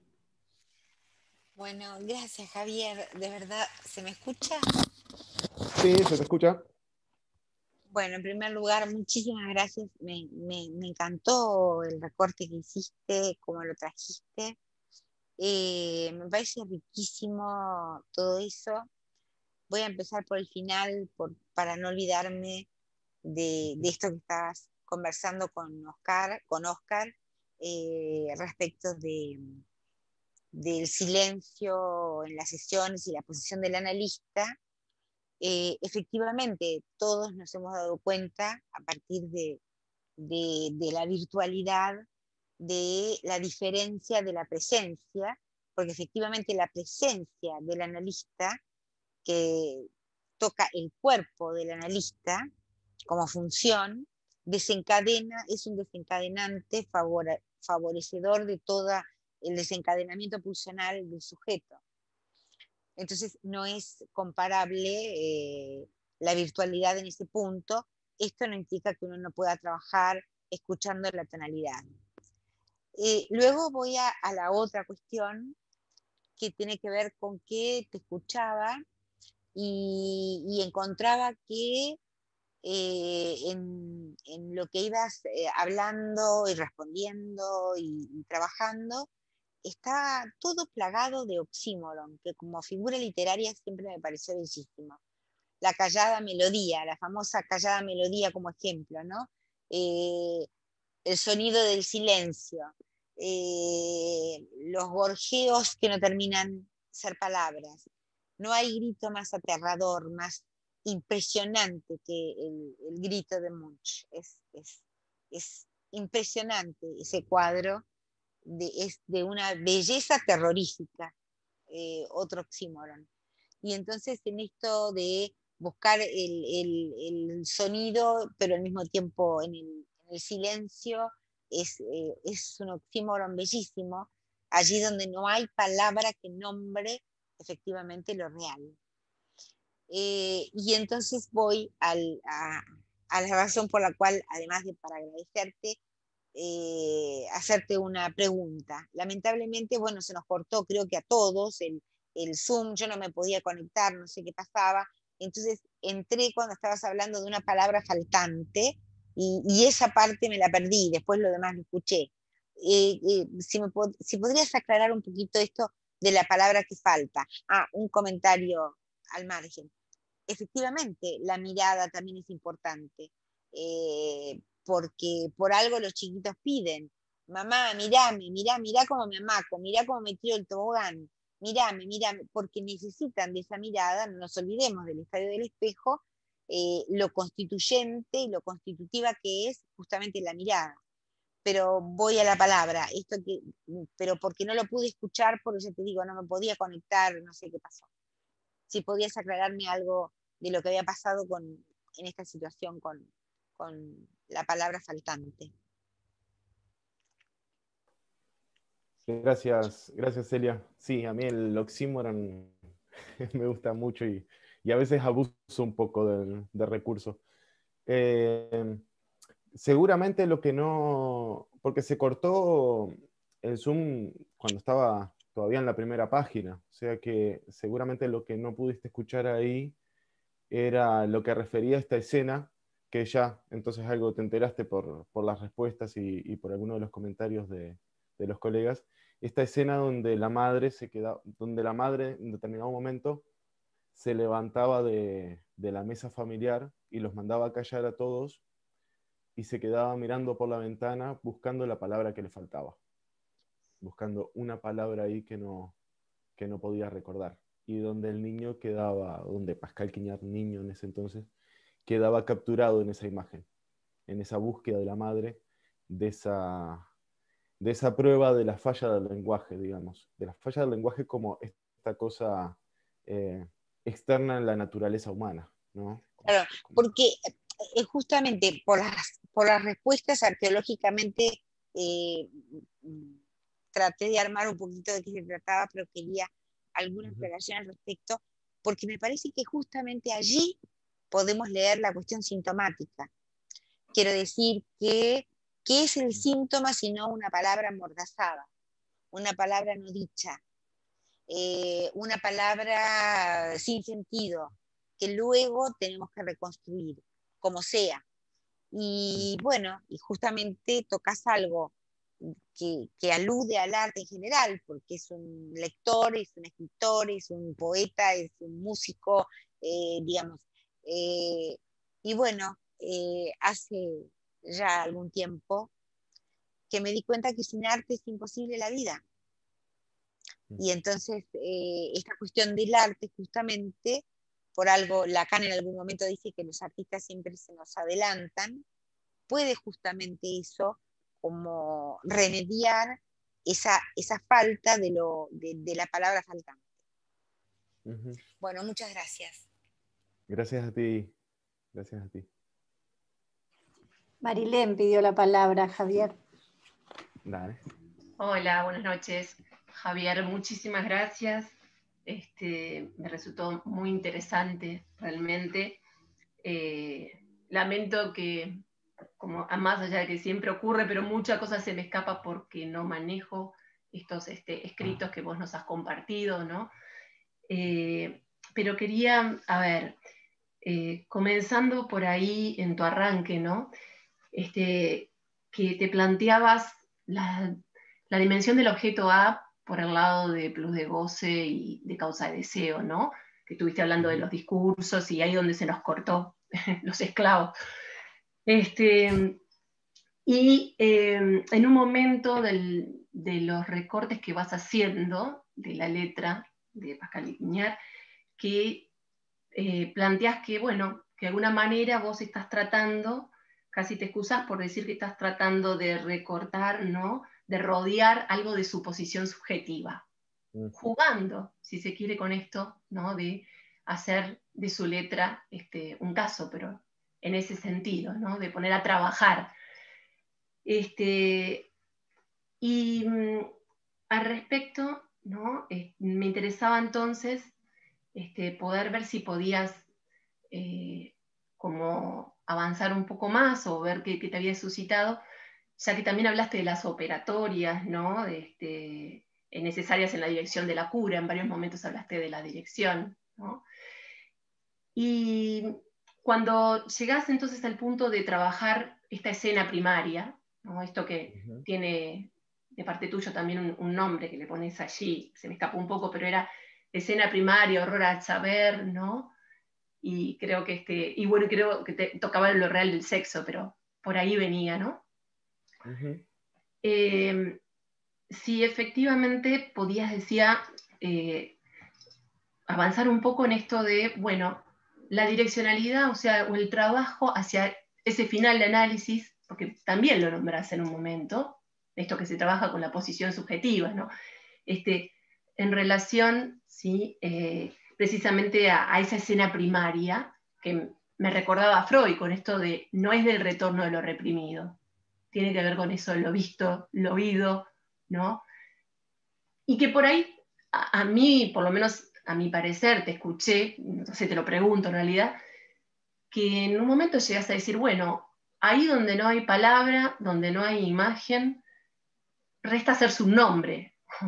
Bueno, gracias Javier. De verdad, ¿se me escucha? Sí, se te escucha. Bueno, en primer lugar, muchísimas gracias. Me, me, me encantó el recorte que hiciste, cómo lo trajiste. Eh, me parece riquísimo todo eso. Voy a empezar por el final por, para no olvidarme de, de esto que estabas conversando con Oscar, con Oscar eh, respecto de, del silencio en las sesiones y la posición del analista. Eh, efectivamente, todos nos hemos dado cuenta a partir de, de, de la virtualidad, de la diferencia de la presencia, porque efectivamente la presencia del analista, que toca el cuerpo del analista como función, desencadena, es un desencadenante favore, favorecedor de todo el desencadenamiento pulsional del sujeto. Entonces no es comparable eh, la virtualidad en ese punto. Esto no implica que uno no pueda trabajar escuchando la tonalidad. Eh, luego voy a, a la otra cuestión que tiene que ver con que te escuchaba y, y encontraba que eh, en, en lo que ibas eh, hablando y respondiendo y, y trabajando, está todo plagado de oxímoron, que como figura literaria siempre me pareció bellísimo. La callada melodía, la famosa callada melodía como ejemplo, ¿no? Eh, el sonido del silencio, eh, los gorjeos que no terminan ser palabras. No hay grito más aterrador, más impresionante que el, el grito de Munch. Es, es, es impresionante ese cuadro. De, es de una belleza terrorífica, eh, otro oxímoron. Y entonces en esto de buscar el, el, el sonido, pero al mismo tiempo en el, en el silencio, es, eh, es un oxímoron bellísimo, allí donde no hay palabra que nombre efectivamente lo real. Eh, y entonces voy al, a, a la razón por la cual, además de para agradecerte, Eh, hacerte una pregunta. Lamentablemente, bueno, se nos cortó, creo que a todos, el, el Zoom, yo no me podía conectar, no sé qué pasaba, entonces entré cuando estabas hablando de una palabra faltante y, y esa parte me la perdí, después lo demás lo escuché. Eh, eh, si, me pod si podrías aclarar un poquito esto de la palabra que falta. Ah, un comentario al margen. Efectivamente, la mirada también es importante. Eh, porque por algo los chiquitos piden, mamá, mirame, mirá, mirá cómo me amaco, mirá cómo me tiro el tobogán, mirame, mirame, porque necesitan de esa mirada, no nos olvidemos del estadio del espejo, eh, lo constituyente y lo constitutiva que es justamente la mirada. Pero voy a la palabra, esto que, pero porque no lo pude escuchar, porque ya te digo, no me podía conectar, no sé qué pasó. Si podías aclararme algo de lo que había pasado con, en esta situación con, con la palabra faltante. Gracias, gracias Celia. Sí, a mí el oxímoron me gusta mucho y, y a veces abuso un poco del, del recurso. Eh, seguramente lo que no, porque se cortó el Zoom cuando estaba todavía en la primera página, o sea que seguramente lo que no pudiste escuchar ahí era lo que refería a esta escena, que ya entonces algo te enteraste por, por las respuestas y, y por algunos de los comentarios de, de los colegas, esta escena donde la madre se queda, donde la madre en determinado momento se levantaba de, de la mesa familiar y los mandaba a callar a todos y se quedaba mirando por la ventana buscando la palabra que le faltaba, buscando una palabra ahí que no, que no podía recordar, y donde el niño quedaba, donde Pascal Quignard, niño en ese entonces, quedaba capturado en esa imagen, en esa búsqueda de la madre, de esa, de esa prueba de la falla del lenguaje, digamos, de la falla del lenguaje como esta cosa eh, externa en la naturaleza humana, ¿no? Claro, porque eh, justamente por las, por las respuestas arqueológicamente eh, traté de armar un poquito de qué se trataba, pero quería alguna explicación al respecto, porque me parece que justamente allí podemos leer la cuestión sintomática. Quiero decir que, ¿qué es el síntoma sino una palabra amordazada, una palabra no dicha, eh, una palabra sin sentido, que luego tenemos que reconstruir, como sea? Y bueno, y justamente tocas algo que, que alude al arte en general, porque es un lector, es un escritor, es un poeta, es un músico, eh, digamos. Eh, y bueno, eh, hace ya algún tiempo que me di cuenta que sin arte es imposible la vida. Y entonces eh, esta cuestión del arte justamente, por algo, Lacan en algún momento dice que los artistas siempre se nos adelantan, puede justamente eso como remediar esa, esa falta de, lo, de, de la palabra faltante. Uh-huh. Bueno, muchas gracias. Gracias a ti, gracias a ti. Marilén pidió la palabra, Javier. Dale. Hola, buenas noches. Javier, muchísimas gracias. Este, me resultó muy interesante, realmente. Eh, lamento que, como más allá de que siempre ocurre, pero muchas cosas se me escapa porque no manejo estos este, escritos que vos nos has compartido, ¿no? Eh, pero quería, a ver, eh, comenzando por ahí en tu arranque, ¿no? Este, que te planteabas la, la dimensión del objeto A por el lado de plus de goce y de causa de deseo, ¿no? Que estuviste hablando de los discursos y ahí donde se nos cortó los esclavos. Este, y eh, en un momento del, de los recortes que vas haciendo de la letra de Pascal Quignard, que eh, planteas que, bueno, que de alguna manera vos estás tratando, casi te excusas por decir que estás tratando de recortar, ¿no? De rodear algo de su posición subjetiva, mm. jugando, si se quiere, con esto, ¿no? De hacer de su letra este, un caso, pero en ese sentido, ¿no? De poner a trabajar. Este, y mm, al respecto, ¿no? Eh, me interesaba entonces este, poder ver si podías eh, como avanzar un poco más o ver qué, qué te había suscitado, ya que también hablaste de las operatorias, ¿no? Este, necesarias en la dirección de la cura, en varios momentos hablaste de la dirección, ¿no? Y cuando llegás entonces al punto de trabajar esta escena primaria, ¿no? Esto que uh-huh. tiene de parte tuyo también un, un nombre que le pones allí, se me escapó un poco, pero era escena primaria, horror al saber, ¿no? Y creo que este, y bueno, creo que te tocaba lo real del sexo, pero por ahí venía, ¿no? Uh-huh. Eh, si efectivamente podías, decía, eh, avanzar un poco en esto de, bueno, la direccionalidad, o sea, o el trabajo hacia ese final de análisis, porque también lo nombras en un momento, esto que se trabaja con la posición subjetiva, ¿no? Este, en relación, ¿sí? Eh, precisamente a, a esa escena primaria, que me recordaba a Freud con esto de no es del retorno de lo reprimido, tiene que ver con eso, lo visto, lo oído, ¿no? Y que por ahí, a, a mí, por lo menos a mi parecer, te escuché, no sé, te lo pregunto en realidad, que en un momento llegas a decir, bueno, ahí donde no hay palabra, donde no hay imagen, resta hacer su nombre,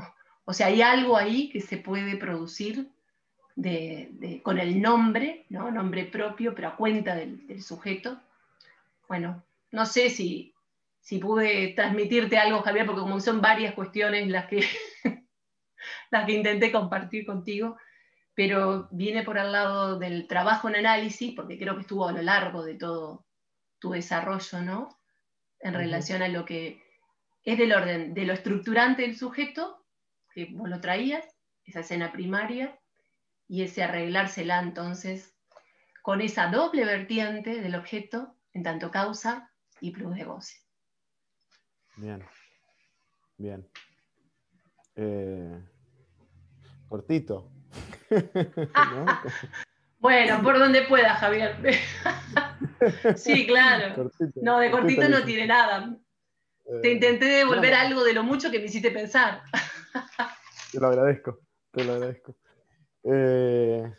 O sea, hay algo ahí que se puede producir de, de, con el nombre, ¿no? Nombre propio, pero a cuenta del, del sujeto. Bueno, no sé si, si pude transmitirte algo, Javier, porque como son varias cuestiones las que, las que intenté compartir contigo, pero viene por el lado del trabajo en análisis, porque creo que estuvo a lo largo de todo tu desarrollo, ¿no? En uh-huh. relación a lo que es del orden de lo estructurante del sujeto, que vos lo traías, esa escena primaria, y ese arreglársela entonces con esa doble vertiente del objeto, en tanto causa y plus de goce. Bien, bien. Eh, cortito. ¿No? Bueno, por donde pueda, Javier. Sí, claro. Cortito, no, de cortito, cortito no tiene nada. Eh, te intenté devolver no, no. algo de lo mucho que me hiciste pensar. Te lo agradezco, te lo agradezco. Eh,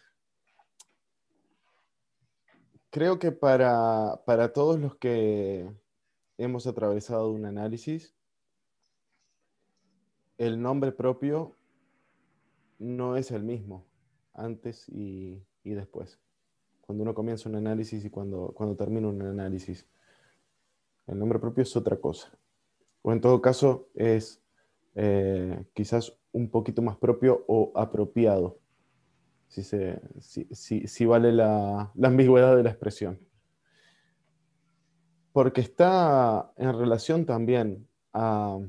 creo que para, para todos los que hemos atravesado un análisis, el nombre propio no es el mismo antes y, y después. Cuando uno comienza un análisis y cuando, cuando termina un análisis. El nombre propio es otra cosa. O en todo caso es eh, quizás un poquito más propio o apropiado, si, se, si, si, si vale la, la ambigüedad de la expresión. Porque está en relación también a,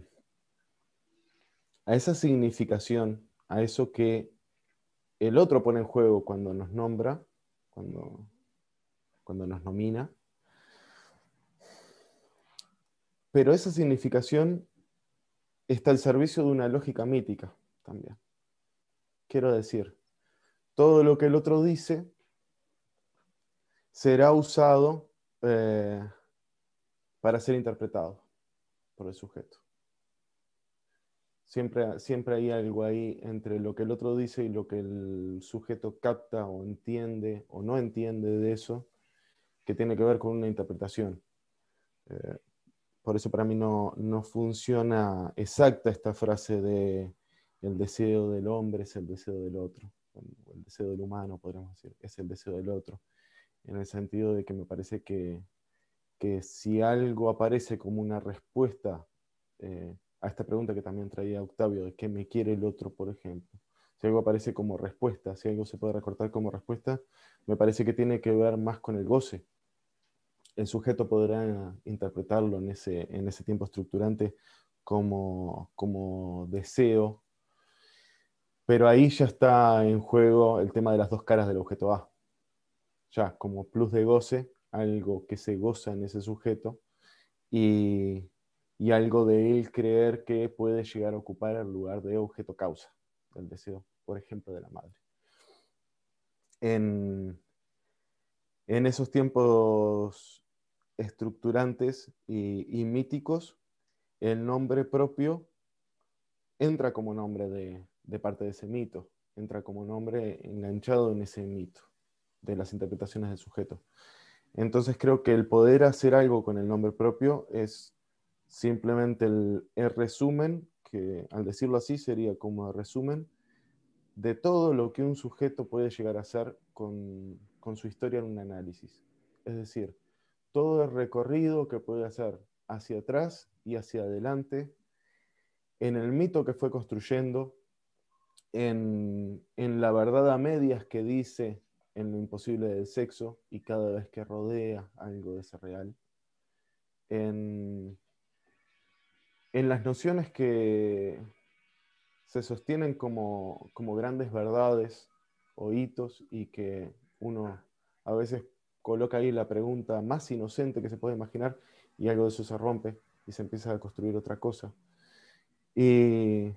a esa significación, a eso que el otro pone en juego cuando nos nombra, cuando, cuando nos nomina. Pero esa significación está al servicio de una lógica mítica también. Quiero decir, todo lo que el otro dice será usado eh, para ser interpretado por el sujeto. Siempre, siempre hay algo ahí entre lo que el otro dice y lo que el sujeto capta o entiende o no entiende de eso, que tiene que ver con una interpretación. Eh, por eso para mí no, no funciona exacta esta frase de el deseo del hombre es el deseo del otro, o el deseo del humano, podríamos decir, es el deseo del otro, en el sentido de que me parece que, que si algo aparece como una respuesta eh, a esta pregunta que también traía Octavio, de qué me quiere el otro, por ejemplo, si algo aparece como respuesta, si algo se puede recortar como respuesta, me parece que tiene que ver más con el goce. El sujeto podrá interpretarlo en ese, en ese tiempo estructurante como, como deseo, pero ahí ya está en juego el tema de las dos caras del objeto A. Ya como plus de goce, algo que se goza en ese sujeto, y, y algo de él creer que puede llegar a ocupar el lugar de objeto causa del deseo, por ejemplo, de la madre. En, en esos tiempos estructurantes y, y míticos, el nombre propio entra como nombre de, de parte de ese mito, entra como nombre enganchado en ese mito de las interpretaciones del sujeto. Entonces creo que el poder hacer algo con el nombre propio es simplemente el, el resumen, que al decirlo así sería como el resumen de todo lo que un sujeto puede llegar a hacer con, con su historia en un análisis. Es decir, todo el recorrido que puede hacer hacia atrás y hacia adelante, en el mito que fue construyendo, en, en la verdad a medias que dice en lo imposible del sexo y cada vez que rodea algo de ese real, en, en las nociones que se sostienen como, como grandes verdades o hitos y que uno a veces coloca ahí la pregunta más inocente que se puede imaginar y algo de eso se rompe y se empieza a construir otra cosa. Y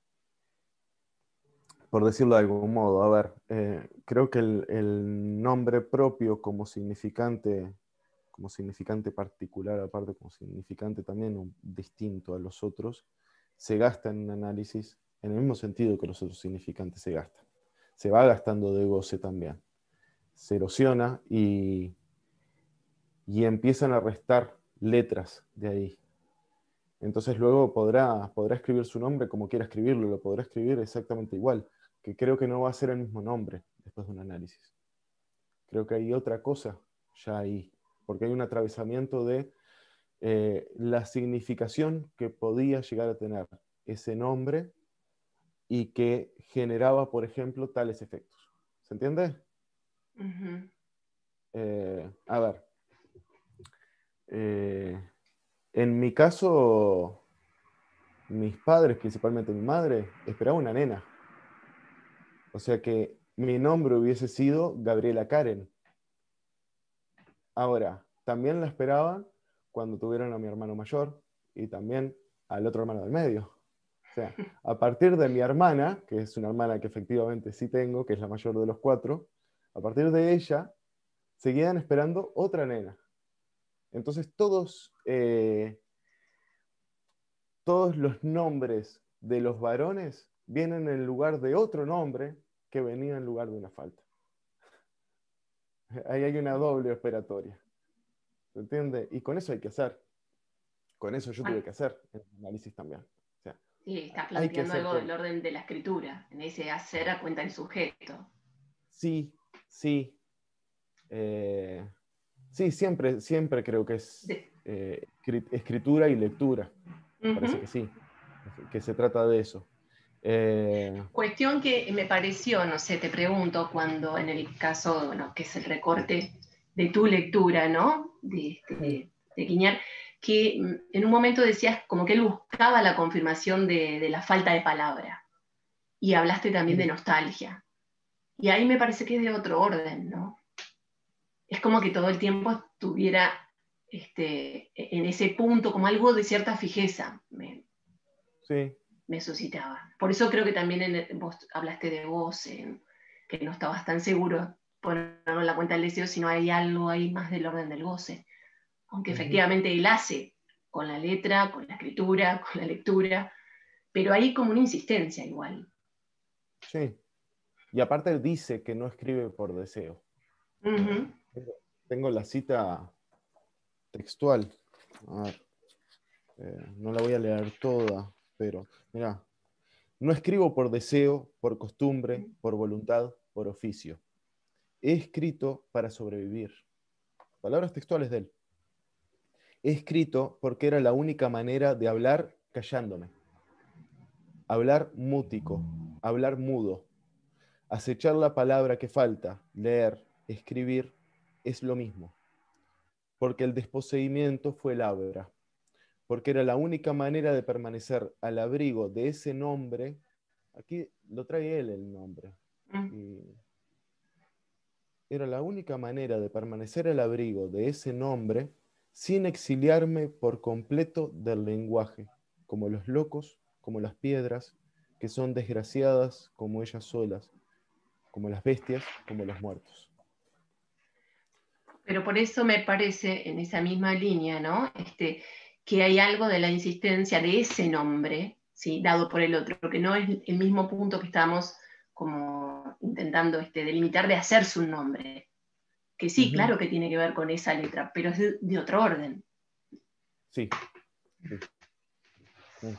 por decirlo de algún modo, a ver, eh, creo que el, el nombre propio como significante, como significante particular, aparte como significante también un, distinto a los otros, se gasta en un análisis en el mismo sentido que los otros significantes se gastan. Se va gastando de goce también. Se erosiona y, y empiezan a restar letras de ahí. Entonces luego podrá, podrá escribir su nombre como quiera escribirlo, lo podrá escribir exactamente igual, que creo que no va a ser el mismo nombre después de un análisis. Creo que hay otra cosa ya ahí, porque hay un atravesamiento de eh, la significación que podía llegar a tener ese nombre y que generaba, por ejemplo, tales efectos. ¿Se entiende? Ujú. Eh, a ver. Eh, en mi caso, mis padres, principalmente mi madre, esperaban una nena. O sea que mi nombre hubiese sido Gabriela Karen. Ahora, también la esperaban cuando tuvieron a mi hermano mayor y también al otro hermano del medio. O sea, a partir de mi hermana, que es una hermana que efectivamente sí tengo, que es la mayor de los cuatro, a partir de ella, seguían esperando otra nena. Entonces todos, eh, todos los nombres de los varones vienen en lugar de otro nombre que venía en lugar de una falta. Ahí hay una doble operatoria. ¿Se entiende? Y con eso hay que hacer. Con eso yo tuve que hacer el análisis también. O sea, Sí, está hay que planteando hacer algo con... del orden de la escritura, en ese hacer a cuenta del sujeto. Sí, sí. Eh, sí, siempre, siempre creo que es eh, escritura y lectura. Me Uh-huh. parece que sí, que se trata de eso. Eh... Cuestión que me pareció, no sé, te pregunto, cuando en el caso, bueno, que es el recorte de tu lectura, ¿no? De, de, de Guiñar, que en un momento decías como que él buscaba la confirmación de, de la falta de palabra. Y hablaste también de nostalgia. Y ahí me parece que es de otro orden, ¿no? Es como que todo el tiempo estuviera este, en ese punto, como algo de cierta fijeza. Me, sí. me suscitaba. Por eso creo que también en, vos hablaste de vos, eh, que no estabas tan seguro ponerlo en la cuenta del deseo, sino hay algo ahí más del orden del goce. Aunque uh-huh. efectivamente él hace con la letra, con la escritura, con la lectura, pero hay como una insistencia igual. Sí. Y aparte dice que no escribe por deseo. Uh-huh. Tengo, tengo la cita textual. A ver, eh, no la voy a leer toda, pero mirá. No escribo por deseo, por costumbre, por voluntad, por oficio. He escrito para sobrevivir. Palabras textuales de él. He escrito porque era la única manera de hablar callándome. Hablar mútico, hablar mudo. Acechar la palabra que falta, leer, escribir, es lo mismo. Porque el desposeimiento fue labra. Porque era la única manera de permanecer al abrigo de ese nombre. Aquí lo trae él el nombre. Y era la única manera de permanecer al abrigo de ese nombre sin exiliarme por completo del lenguaje, como los locos, como las piedras, que son desgraciadas como ellas solas, como las bestias, como los muertos. Pero por eso me parece, en esa misma línea, ¿no? Este, que hay algo de la insistencia de ese nombre, ¿sí? Dado por el otro, que no es el mismo punto que estamos como intentando este, delimitar de hacerse un nombre. Que sí, uh-huh. Claro que tiene que ver con esa letra, pero es de, de otro orden. Sí. Sí. Sí.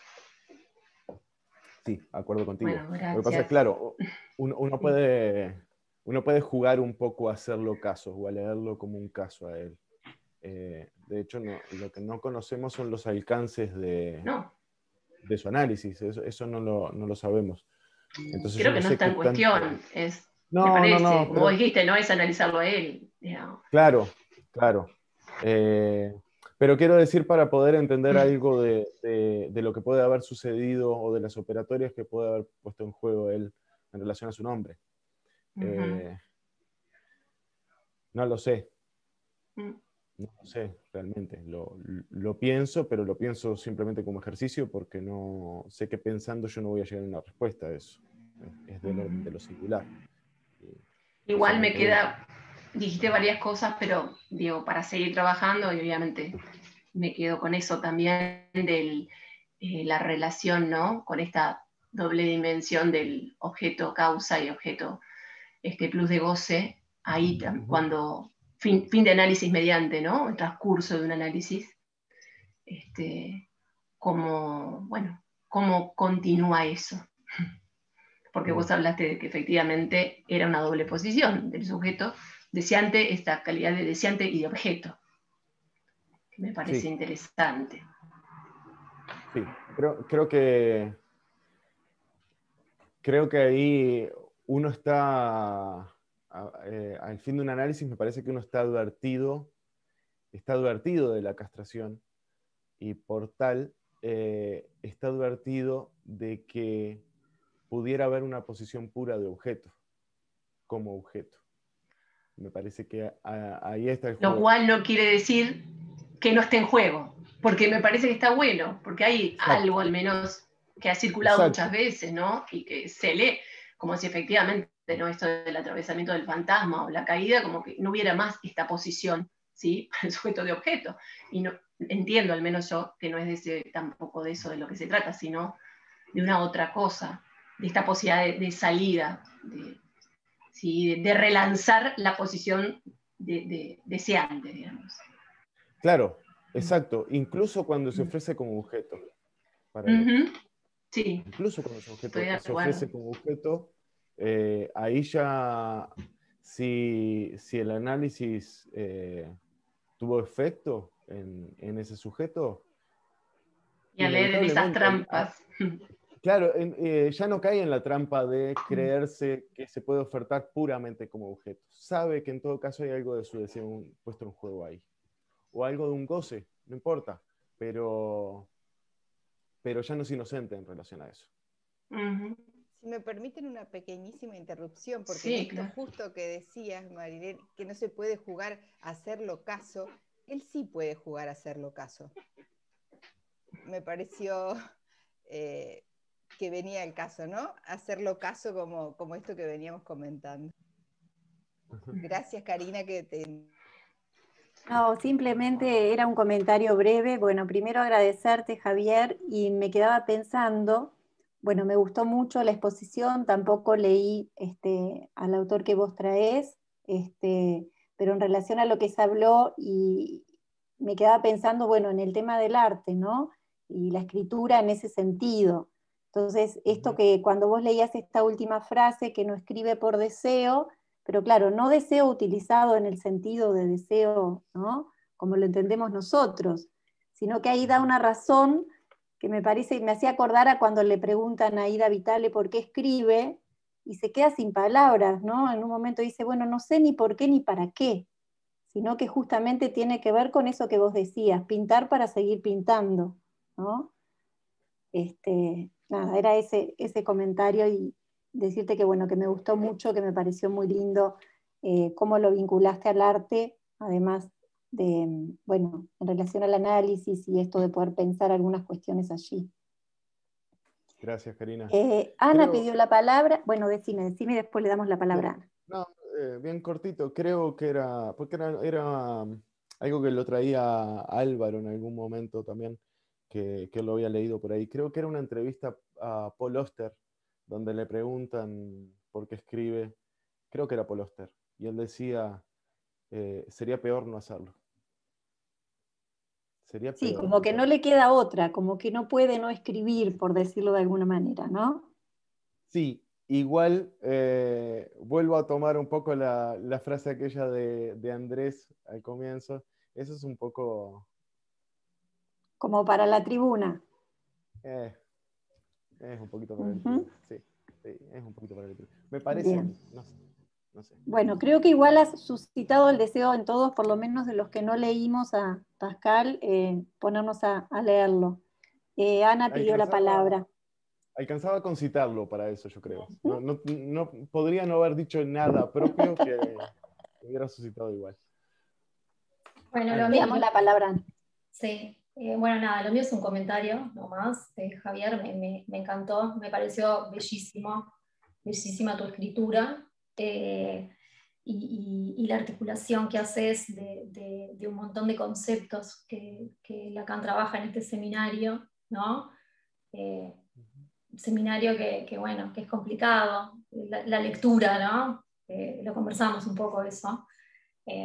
Sí, acuerdo contigo. Bueno, gracias. Lo que pasa es, claro, uno, uno, puede, uno puede jugar un poco a hacerlo caso o a leerlo como un caso a él. Eh, de hecho, no, lo que no conocemos son los alcances de, no. de su análisis. Eso, eso no, lo, no lo sabemos. Entonces, creo yo no que no sé está en cuestión. Tanto... Es, no, me parece, no, no, como pero... vos dijiste, no es analizarlo a él. Digamos. Claro, claro. Eh, pero quiero decir, para poder entender algo de, de, de lo que puede haber sucedido o de las operatorias que puede haber puesto en juego él en relación a su nombre. Uh-huh. Eh, no lo sé. Uh-huh. No lo sé, realmente. Lo, lo pienso, pero lo pienso simplemente como ejercicio porque no sé que pensando yo no voy a llegar a una respuesta a eso. Es del orden de lo singular. Igual me queda... Dijiste varias cosas, pero digo, para seguir trabajando, y obviamente me quedo con eso también de eh, la relación, ¿no? Con esta doble dimensión del objeto causa y objeto este, plus de goce, ahí uh-huh. cuando, fin, fin de análisis mediante, ¿no? El transcurso de un análisis, este, cómo, bueno, cómo continúa eso. Porque vos hablaste de que efectivamente era una doble posición del sujeto deseante, esta calidad de deseante y de objeto, que me parece Sí. interesante. Sí, creo, creo que creo que ahí uno está, a- eh, al fin de un análisis, me parece que uno está advertido, está advertido de la castración, y por tal eh, está advertido de que pudiera haber una posición pura de objeto, como objeto. Me parece que a- ahí está el Lo juego. cual no quiere decir que no esté en juego, porque me parece que está bueno, porque hay Exacto. algo al menos que ha circulado Exacto. muchas veces, ¿no? Y que se lee como si efectivamente, ¿no? Esto del atravesamiento del fantasma o la caída, como que no hubiera más esta posición, ¿sí? El sujeto de objeto. Y no, entiendo, al menos yo, que no es de ese, tampoco de eso de lo que se trata, sino de una otra cosa, de esta posibilidad de, de salida, de, ¿sí? de, de relanzar la posición de, de, deseante, digamos. Claro, exacto. Incluso cuando se ofrece como objeto para el Uh-huh. otro. Sí, Incluso cuando se, objeto, estoy de se ofrece acuerdo. como objeto, eh, ahí ya, si, si el análisis eh, tuvo efecto en, en ese sujeto, Y a leer en esas inevitablemente, el- ah, trampas. claro, en- eh, ya no cae en la trampa de creerse que se puede ofertar puramente como objeto. Sabe que en todo caso hay algo de su deseo puesto en juego ahí. O algo de un goce, no importa, pero, pero ya no es inocente en relación a eso. Uh-huh. Si me permiten una pequeñísima interrupción, porque Sí, en esto claro. justo que decías, Marilén, que no se puede jugar a hacerlo caso, él sí puede jugar a hacerlo caso. Me pareció eh, que venía el caso, ¿no? Hacerlo caso como, como esto que veníamos comentando. Gracias, Karina, que te... No, simplemente era un comentario breve. Bueno, primero agradecerte, Javier, y me quedaba pensando, bueno, me gustó mucho la exposición, tampoco leí este, al autor que vos traés, este, pero en relación a lo que se habló, y me quedaba pensando, bueno, en el tema del arte, ¿no? Y la escritura en ese sentido. Entonces, esto que cuando vos leías esta última frase, que no escribe por deseo, pero claro, no deseo utilizado en el sentido de deseo, ¿no? Como lo entendemos nosotros, sino que ahí da una razón que me parece, me hacía acordar a cuando le preguntan a Ida Vitale por qué escribe, y se queda sin palabras, ¿no? En un momento dice, bueno, no sé ni por qué ni para qué, sino que justamente tiene que ver con eso que vos decías, pintar para seguir pintando, ¿no? Este, nada, era ese, ese comentario, y decirte que, bueno, que me gustó mucho, que me pareció muy lindo eh, cómo lo vinculaste al arte, además de, bueno, en relación al análisis y esto de poder pensar algunas cuestiones allí. Gracias, Karina. Eh, Ana Creo, pidió la palabra. Bueno, decime, decime y después le damos la palabra a Ana. no, eh, bien cortito, creo que era, porque era, era um, algo que lo traía Álvaro en algún momento también, que, que lo había leído por ahí. Creo que era una entrevista a Paul Auster, donde le preguntan por qué escribe, creo que era Paul Auster, y él decía, eh, sería peor no hacerlo. Sería Sí, peor como no que no hacerlo. le queda otra, como que no puede no escribir, por decirlo de alguna manera, ¿no? Sí, igual eh, vuelvo a tomar un poco la, la frase aquella de, de Andrés al comienzo. Eso es un poco... Como para la tribuna. eh, es un poquito para el Ujú. tribunal. Sí, sí, es un poquito para el tribunal. Me parece a Bien. mí, no sé. No sé. Bueno, creo que igual has suscitado el deseo en todos, por lo menos de los que no leímos a Pascal, eh, ponernos a, a leerlo. Eh, Ana pidió la Alcanzaba, palabra. alcanzaba con citarlo para eso, yo creo. No, ¿Mm? no, no, podría no haber dicho nada propio que hubiera suscitado igual. Bueno, Ana. lo Le mío, damos la palabra a Ana. sí, eh, bueno, nada, lo mío es un comentario nomás. Eh, Javier, me, me- me encantó, me pareció bellísimo, bellísima tu escritura, eh, y, y- y la articulación que haces de, de- de un montón de conceptos que, que Lacan trabaja en este seminario, ¿no? Eh, seminario que, que, bueno, que es complicado, la, la lectura, ¿no? Eh, lo conversamos un poco eso. Eh,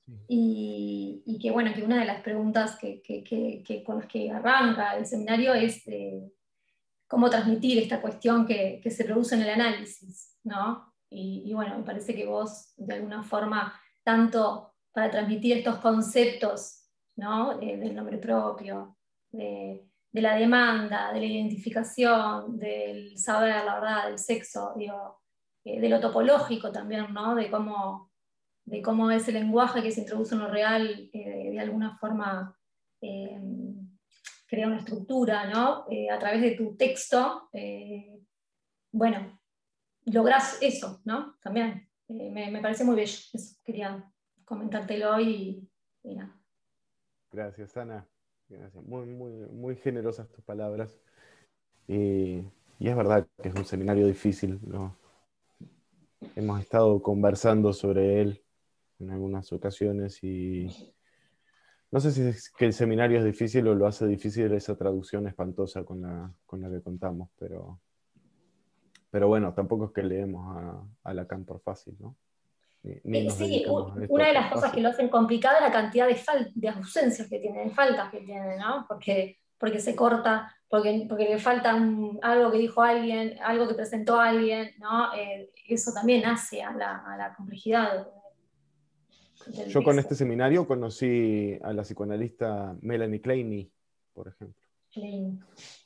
Y, y que bueno, que una de las preguntas que, que, que, que con las que arranca el seminario es eh, cómo transmitir esta cuestión que, que se produce en el análisis, ¿no? Y, y bueno, me parece que vos, de alguna forma, tanto para transmitir estos conceptos, ¿no? Eh, del nombre propio, de, de la demanda, de la identificación, del saber, la verdad, del sexo, digo, eh, de lo topológico también, ¿no? De cómo, de cómo ese lenguaje que se introduce en lo real, eh, de alguna forma, eh, crea una estructura, ¿no? Eh, a través de tu texto, eh, bueno, lográs eso, ¿no? También. Eh, me, me parece muy bello. Eso quería comentártelo y, y nada. Gracias, Ana. Gracias. Muy, muy, muy generosas tus palabras. Y, y es verdad que es un seminario difícil, ¿no? Hemos estado conversando sobre él en algunas ocasiones y no sé si es que el seminario es difícil o lo hace difícil esa traducción espantosa con la, con la que contamos, pero, pero bueno, tampoco es que leemos a, a Lacan por fácil, ¿no? Ni, ni Eh, nos sí, dedicamos a esto una de por las cosas fácil. que lo hacen complicado es la cantidad de, fal de ausencias que tiene, de faltas que tiene, ¿no? Porque, porque se corta, porque, porque le falta un, algo que dijo alguien, algo que presentó alguien, ¿no? Eh, eso también hace a la, a la complejidad del Yo con texto. este seminario conocí a la psicoanalista Melanie Klein, por ejemplo. Klein.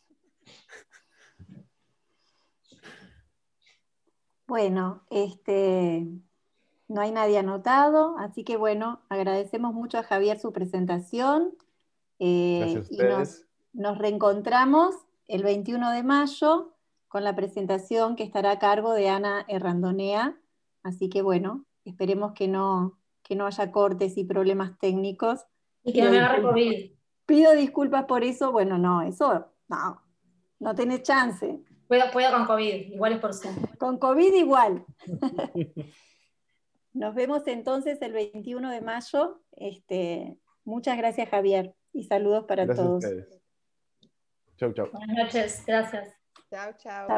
Bueno, este, no hay nadie anotado, así que bueno, agradecemos mucho a Javier su presentación eh, Gracias a y nos, ustedes. nos reencontramos el veintiuno de mayo con la presentación que estará a cargo de Ana Errandonea, así que bueno, esperemos que no, que no haya cortes y problemas técnicos. Y que no me agarre COVID. Pido disculpas por eso, bueno, no, eso no, no tenés chance. Puedo, puedo con COVID, igual es por Zoom. Con COVID igual. Nos vemos entonces el veintiuno de mayo. Este, muchas gracias, Javier, y saludos para Gracias todos. a ustedes. Chau, chau. Buenas noches, gracias. Chao, chao.